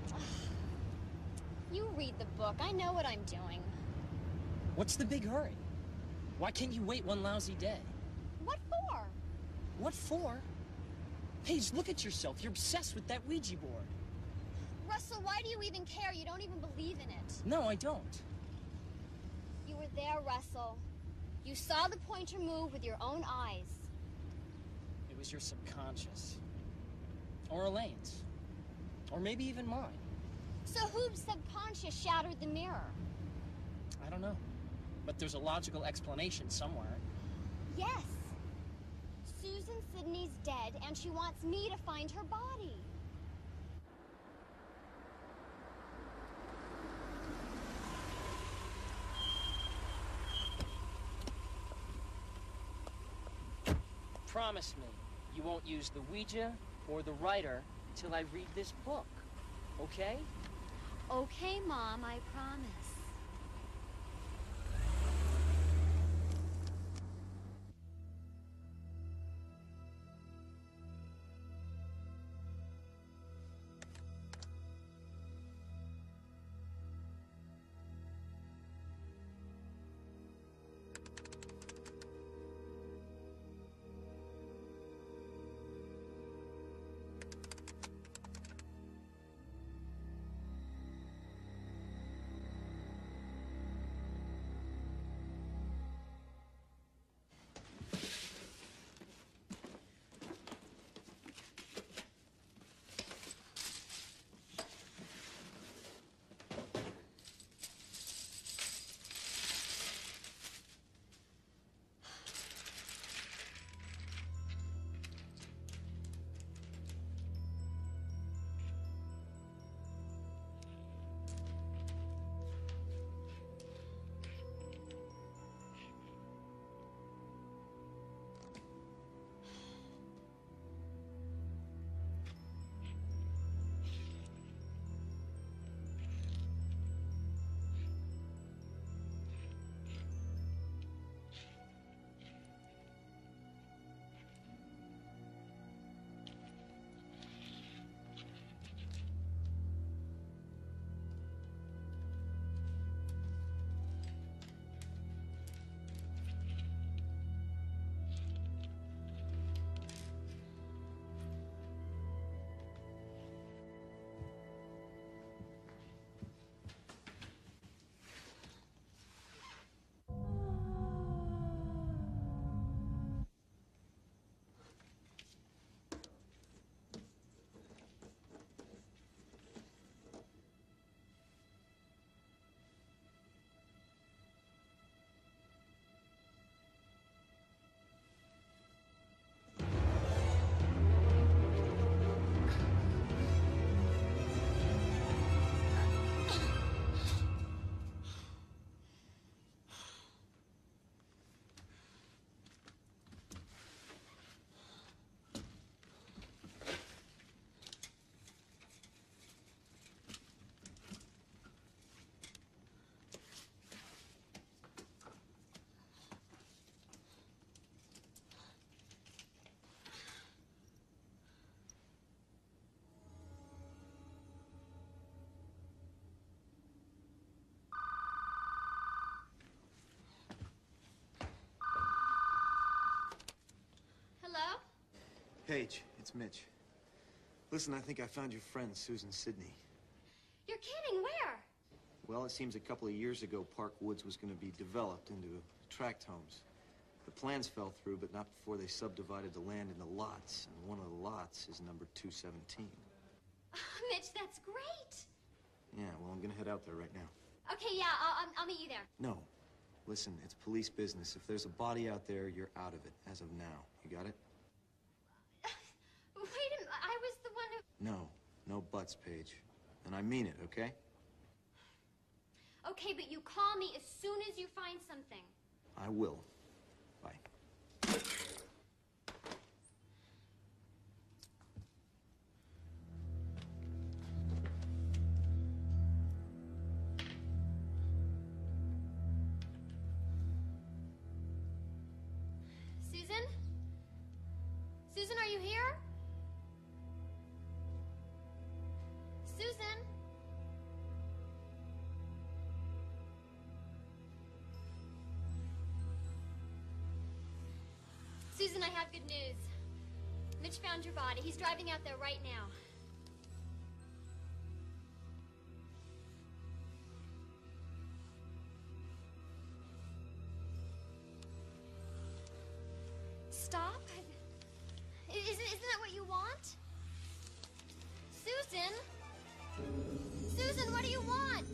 You read the book. I know what I'm doing. What's the big hurry? Why can't you wait one lousy day? What for? What for? Paige, look at yourself. You're obsessed with that Ouija board. Russell, why do you even care? You don't even believe in it. No, I don't. You were there, Russell. You saw the pointer move with your own eyes. It was your subconscious. Or Elaine's. Or maybe even mine. So whose subconscious shattered the mirror? I don't know. But there's a logical explanation somewhere. Yes. Susan Sidney's dead, and she wants me to find her body. Promise me you won't use the Ouija or the writer till I read this book, okay? Okay, Mom, I promise. Paige, it's Mitch. Listen, I think I found your friend, Susan Sidney. You're kidding. Where? Well, it seems a couple of years ago, Park Woods was going to be developed into tract homes. The plans fell through, but not before they subdivided the land into lots, and one of the lots is number two seventeen. Oh, Mitch, that's great. Yeah, well, I'm gonna head out there right now. Okay, yeah, I'll, I'll, I'll meet you there. No. Listen, it's police business. If there's a body out there, you're out of it, as of now. You got it? Wait a minute, I was the one who... No. No buts, Paige. And I mean it, okay? Okay, but you call me as soon as you find something. I will. Bye. Susan? Susan, are you here? Susan? Susan, I have good news. Mitch found your body. He's driving out there right now. Stop? Isn't, isn't that what you want? Susan? Susan, what do you want?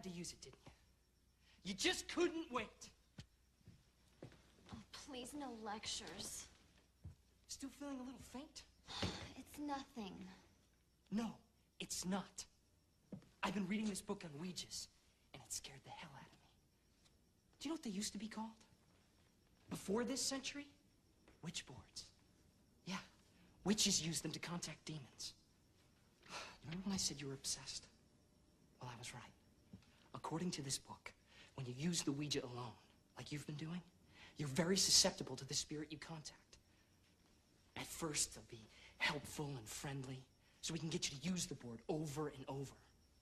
had to use it, didn't you? You just couldn't wait. Oh, please, no lectures. Still feeling a little faint? It's nothing. No, it's not. I've been reading this book on Ouijas, and it scared the hell out of me. Do you know what they used to be called? Before this century? Witchboards. Yeah, witches used them to contact demons. You remember when I said you were obsessed? Well, I was right. According to this book, when you use the Ouija alone, like you've been doing, you're very susceptible to the spirit you contact. At first, they'll be helpful and friendly, so we can get you to use the board over and over.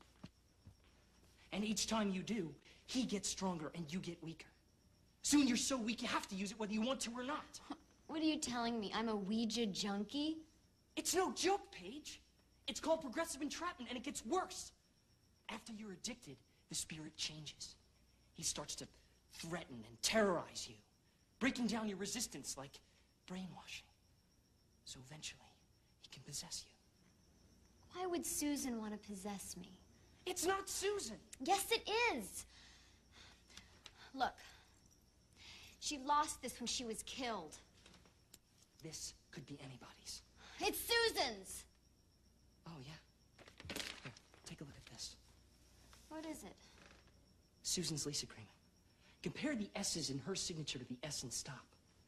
And each time you do, he gets stronger and you get weaker. Soon you're so weak you have to use it whether you want to or not. What are you telling me? I'm a Ouija junkie? It's no joke, Paige. It's called progressive entrapment, and it gets worse. After you're addicted, the spirit changes. He starts to threaten and terrorize you, breaking down your resistance like brainwashing. So eventually, he can possess you. Why would Susan want to possess me? It's not Susan. Yes, it is. Look, she lost this when she was killed. This could be anybody's. It's Susan's. Oh, yeah? Here, take a look at this. What is it? Susan's lease agreement. Compare the S's in her signature to the S in stop.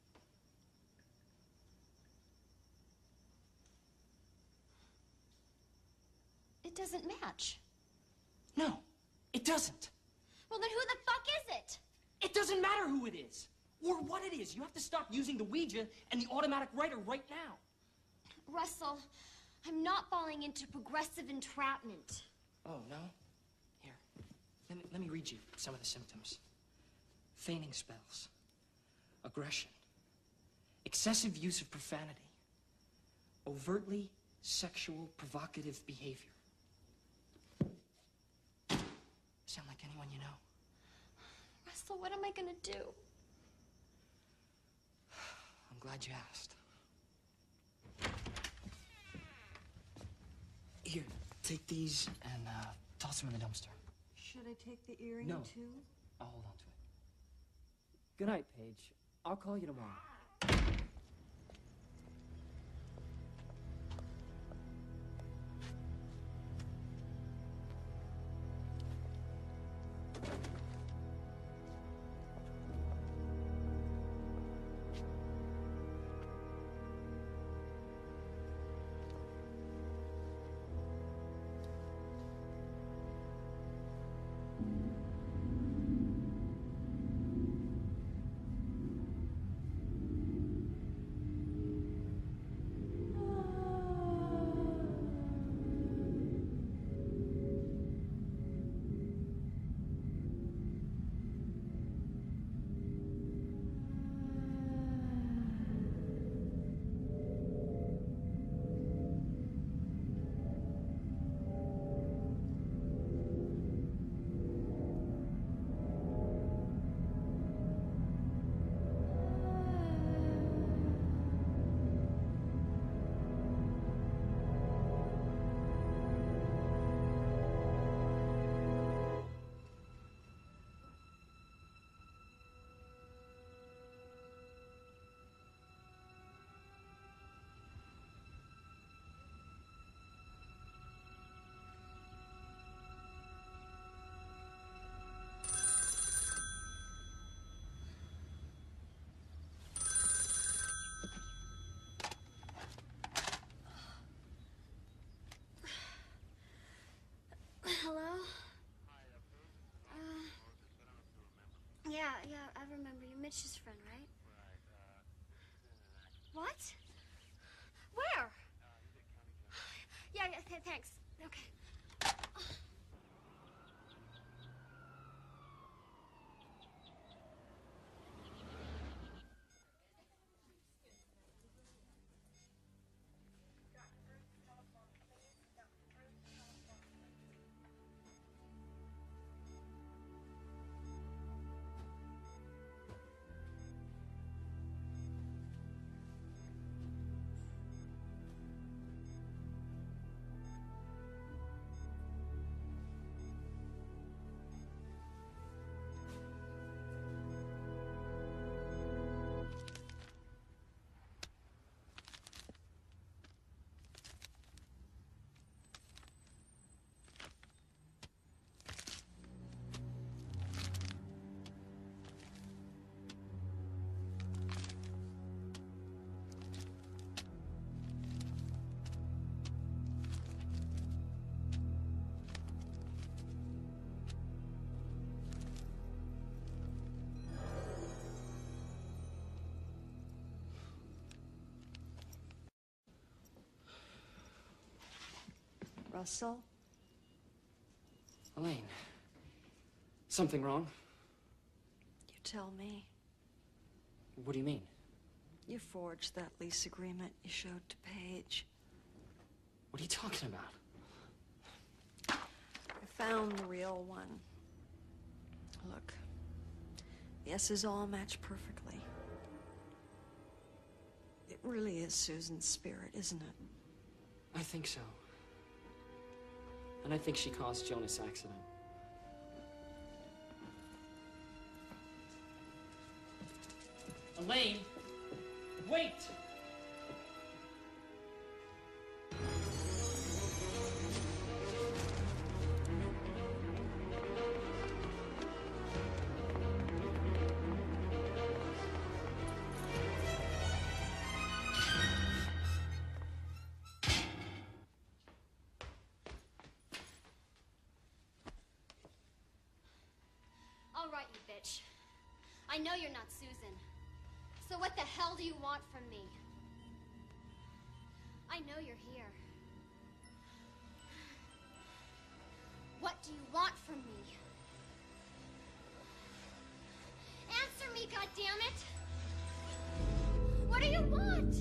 It doesn't match. No, it doesn't. Well, then who the fuck is it? It doesn't matter who it is or what it is. You have to stop using the Ouija and the automatic writer right now. Russell, I'm not falling into progressive entrapment. Oh, no? Here, let me, let me read you some of the symptoms. Feigning spells, aggression, excessive use of profanity, overtly sexual provocative behavior. Sound like anyone you know? Russell, what am I gonna do? I'm glad you asked. Here, take these and uh, toss them in the dumpster. Should I take the earring No. too? I'll hold on to it. Good night, Paige. I'll call you tomorrow. Hello? Uh, yeah, yeah, I remember you. Mitch's friend, right? What? Where? Yeah, yeah, th thanks. Okay. Russell? Elaine, something wrong? You tell me. What do you mean? You forged that lease agreement you showed to Paige. What are you talking about? I found the real one. Look, the S's all match perfectly. It really is Susan's spirit, isn't it? I think so. And I think she caused Jonas' accident. Elaine, wait! All right, you bitch. I know you're not Susan. So what the hell do you want from me? I know you're here. What do you want from me? Answer me, goddammit! What do you want?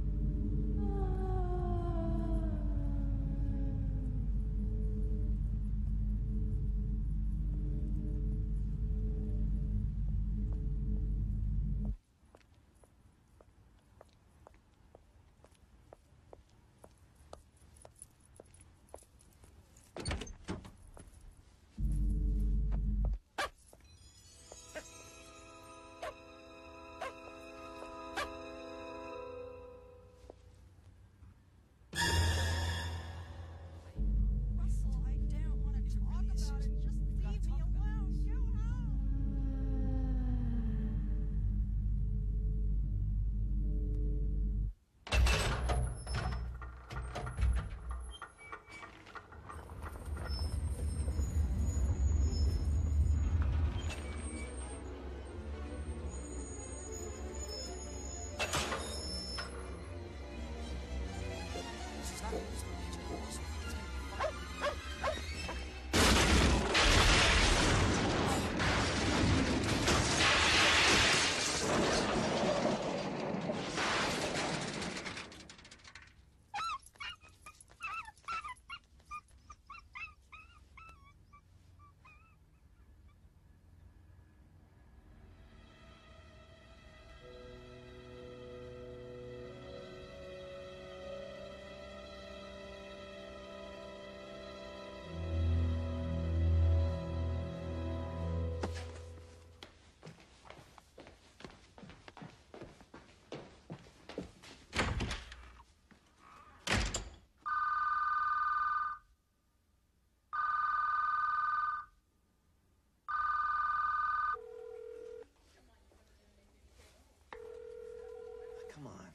Come on.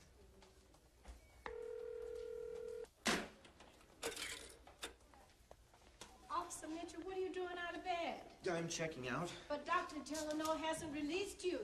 Officer Mitchell, what are you doing out of bed? I'm checking out. But Doctor Delano hasn't released you.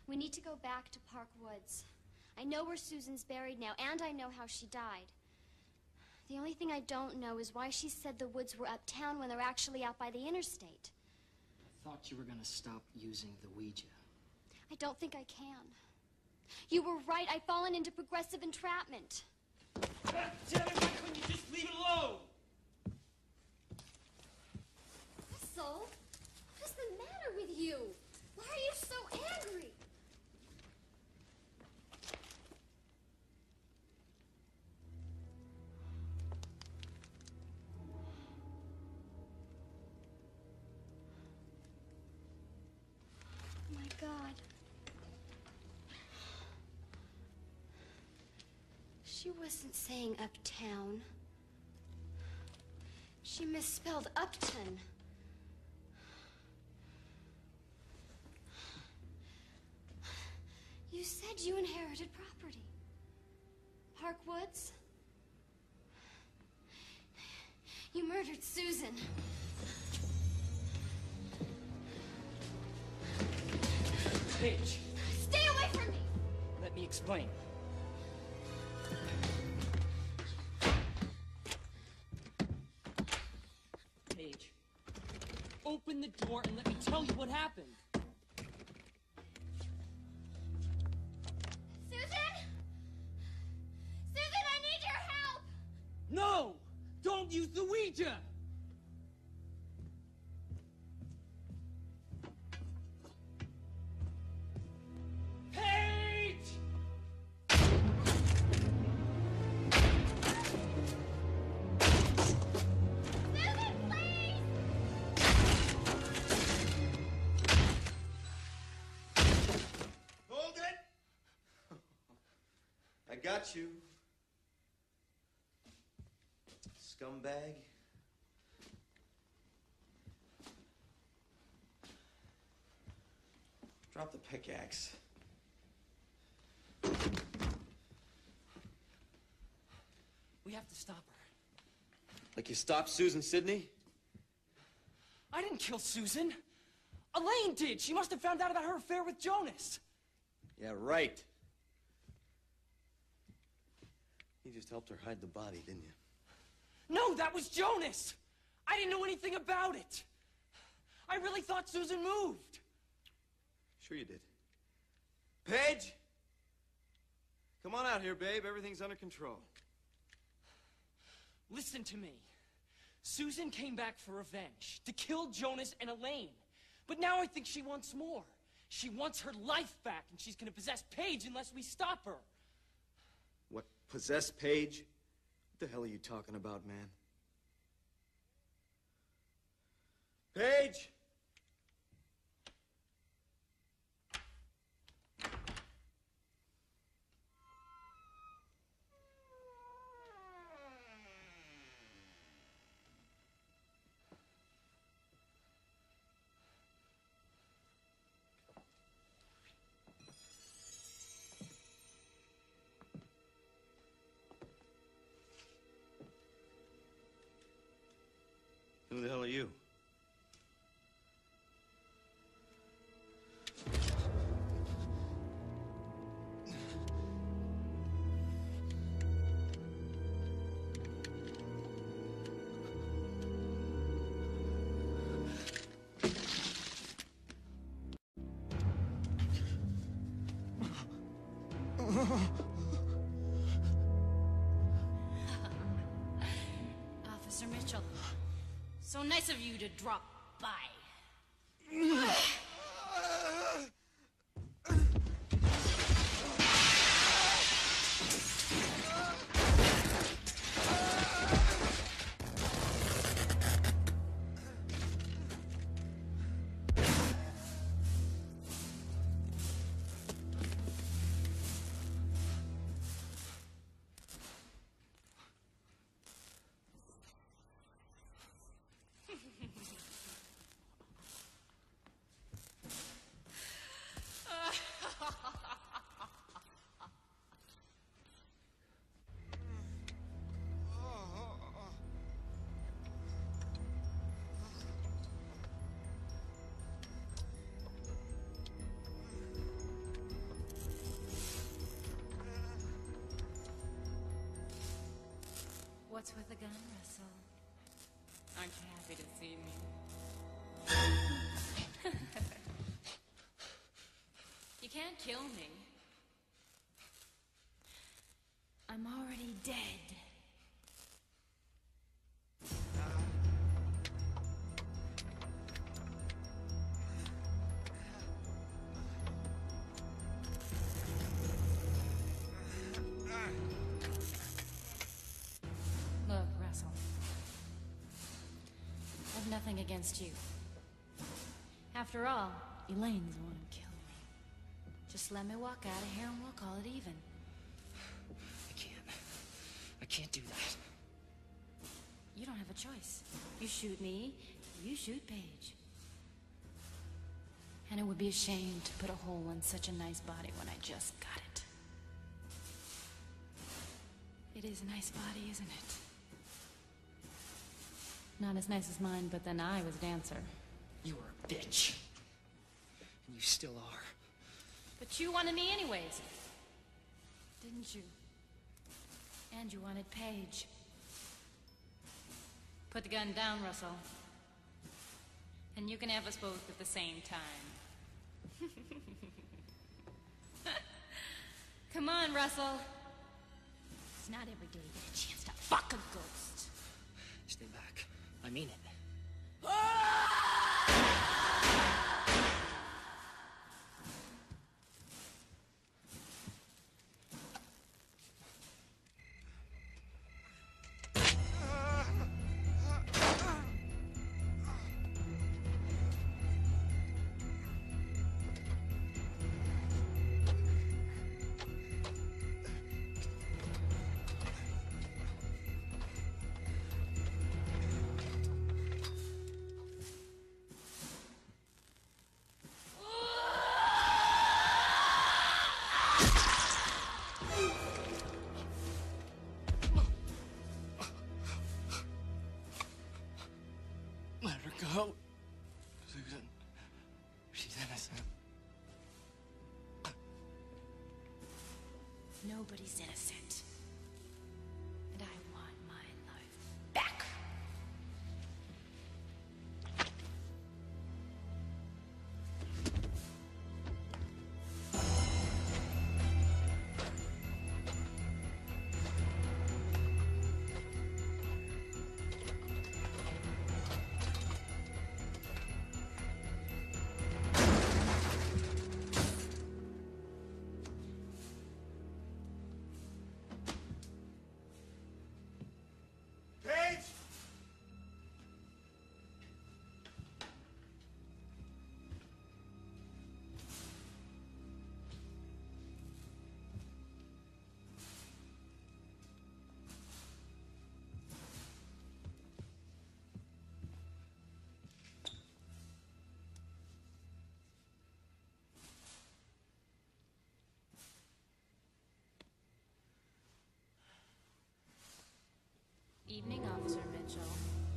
We need to go back to Park Woods. I know where Susan's buried now, and I know how she died. The only thing I don't know is why she said the woods were uptown when they're actually out by the interstate. I thought you were gonna stop using the Ouija. I don't think I can. You were right. I've fallen into progressive entrapment. God damn it, why couldn't you just leave it alone? Russell, what's the matter with you? Why are you so angry? My God. She wasn't saying uptown. She misspelled Upton. You said you inherited property. Park Woods? You murdered Susan. Paige, Stay away from me! let me explain. Paige, open the door and let me tell you what happened. Susan? Susan, I need your help! No! Don't use the Ouija! Paige! Susan, please! Hold it! I got you. Scumbag. Drop the pickaxe. We have to stop her. Like you stopped Susan Sidney? I didn't kill Susan. Elaine did. She must have found out about her affair with Jonas. Yeah, right. You just helped her hide the body, didn't you? No, that was Jonas. I didn't know anything about it. I really thought Susan moved. Sure you did. Paige! Come on out here, babe. Everything's under control. Listen to me. Susan came back for revenge, to kill Jonas and Elaine. But now I think she wants more. She wants her life back, and she's gonna possess Paige unless we stop her. What, possess Paige? What the hell are you talking about, man? Paige! Who the hell are you? Officer Mitchell, so nice of you to drop by. What's with the gun, Russell? Aren't you happy to see me? You can't kill me. I'm already dead. Look, Russell. I've nothing against you. After all, Elaine's the one who killed me. Just let me walk out of here and we'll call it even. I can't. I can't do that. You don't have a choice. You shoot me, you shoot Paige. And it would be a shame to put a hole in such a nice body when I just got it. It is a nice body, isn't it? Not as nice as mine, but then I was dancer. You were a bitch. And you still are. But you wanted me anyways. Didn't you? And you wanted Paige. Put the gun down, Russell. And you can have us both at the same time. Come on, Russell. It's not every day you get a chance to fuck a ghost. Stay back. I mean it. Go. Susan. She's innocent. Nobody's innocent. And I want my life back. Evening, Officer Mitchell.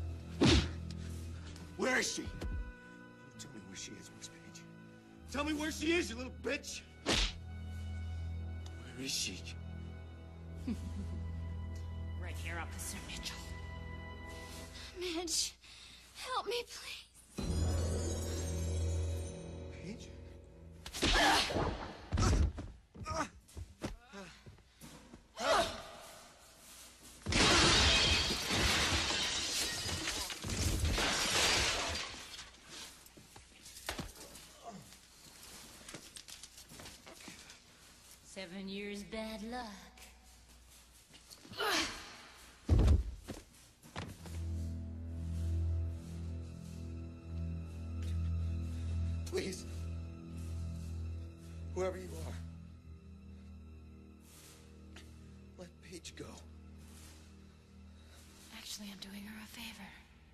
Where is she? Tell me where she is, Miss Page. Tell me where she is, you little bitch. Where is she? Right here, Officer Mitchell. Midge, help me, please. Page? Seven years bad luck. Please. Whoever you are. Let Paige go. Actually, I'm doing her a favor.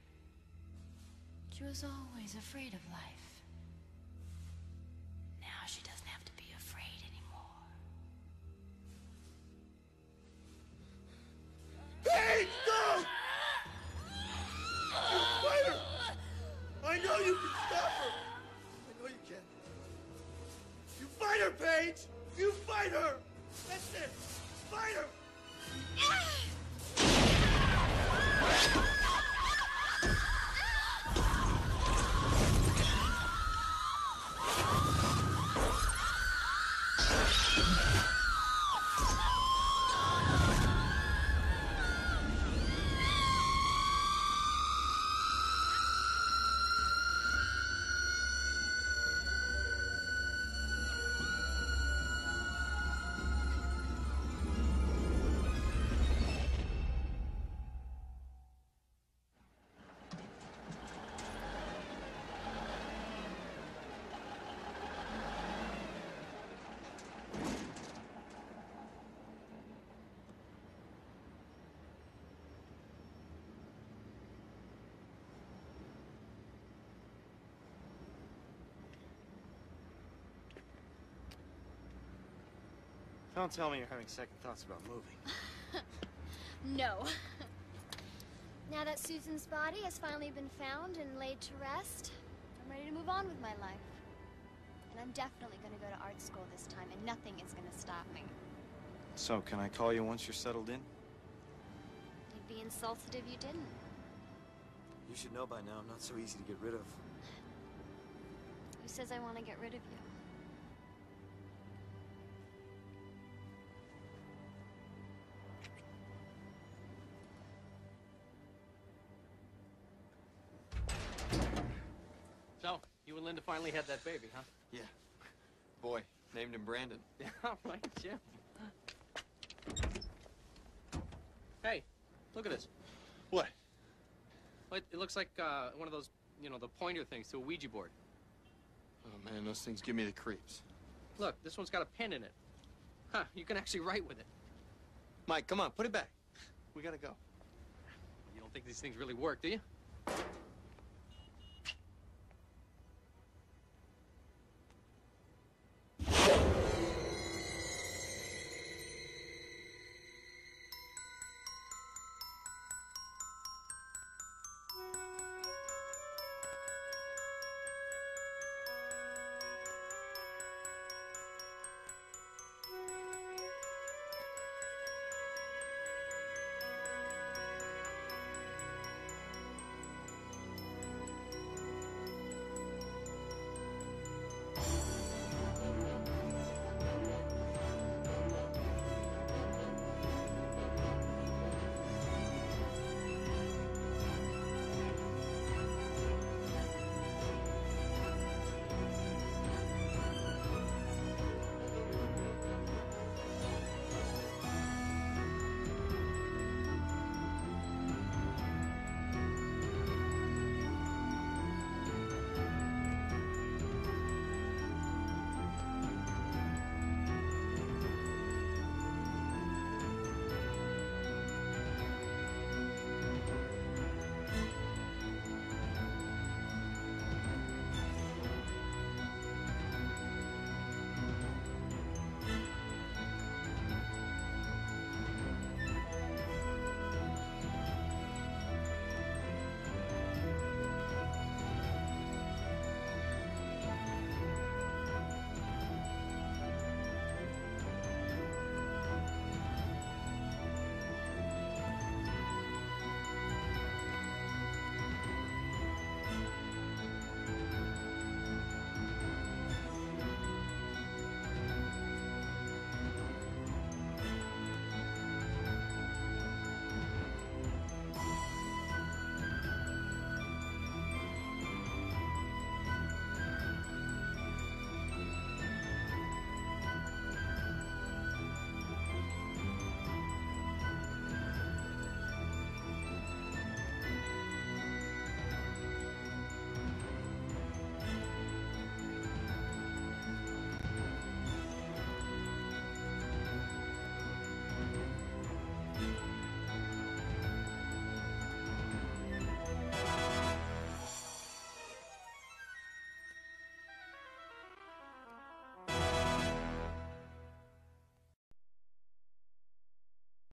She was always afraid of life. Now she doesn't have to be afraid anymore. Paige, no! You fight her! I know you can stop her! I know you can. You fight her, Paige! You fight her! That's it! Fight her! Don't tell me you're having second thoughts about moving. No. Now that Susan's body has finally been found and laid to rest, I'm ready to move on with my life. And I'm definitely going to go to art school this time, and nothing is going to stop me. So, can I call you once you're settled in? You'd be insulted if you didn't. You should know by now I'm not so easy to get rid of. Who says I want to get rid of you? So, you and Linda finally had that baby, huh? Yeah. Boy, named him Brandon. Yeah, right, Jim. Hey, look at this. What? Well, it, it looks like uh, one of those, you know, the pointer things to a Ouija board. Oh, man, those things give me the creeps. Look, this one's got a pen in it. Huh, you can actually write with it. Mike, come on, put it back. We gotta go. You don't think these things really work, do you?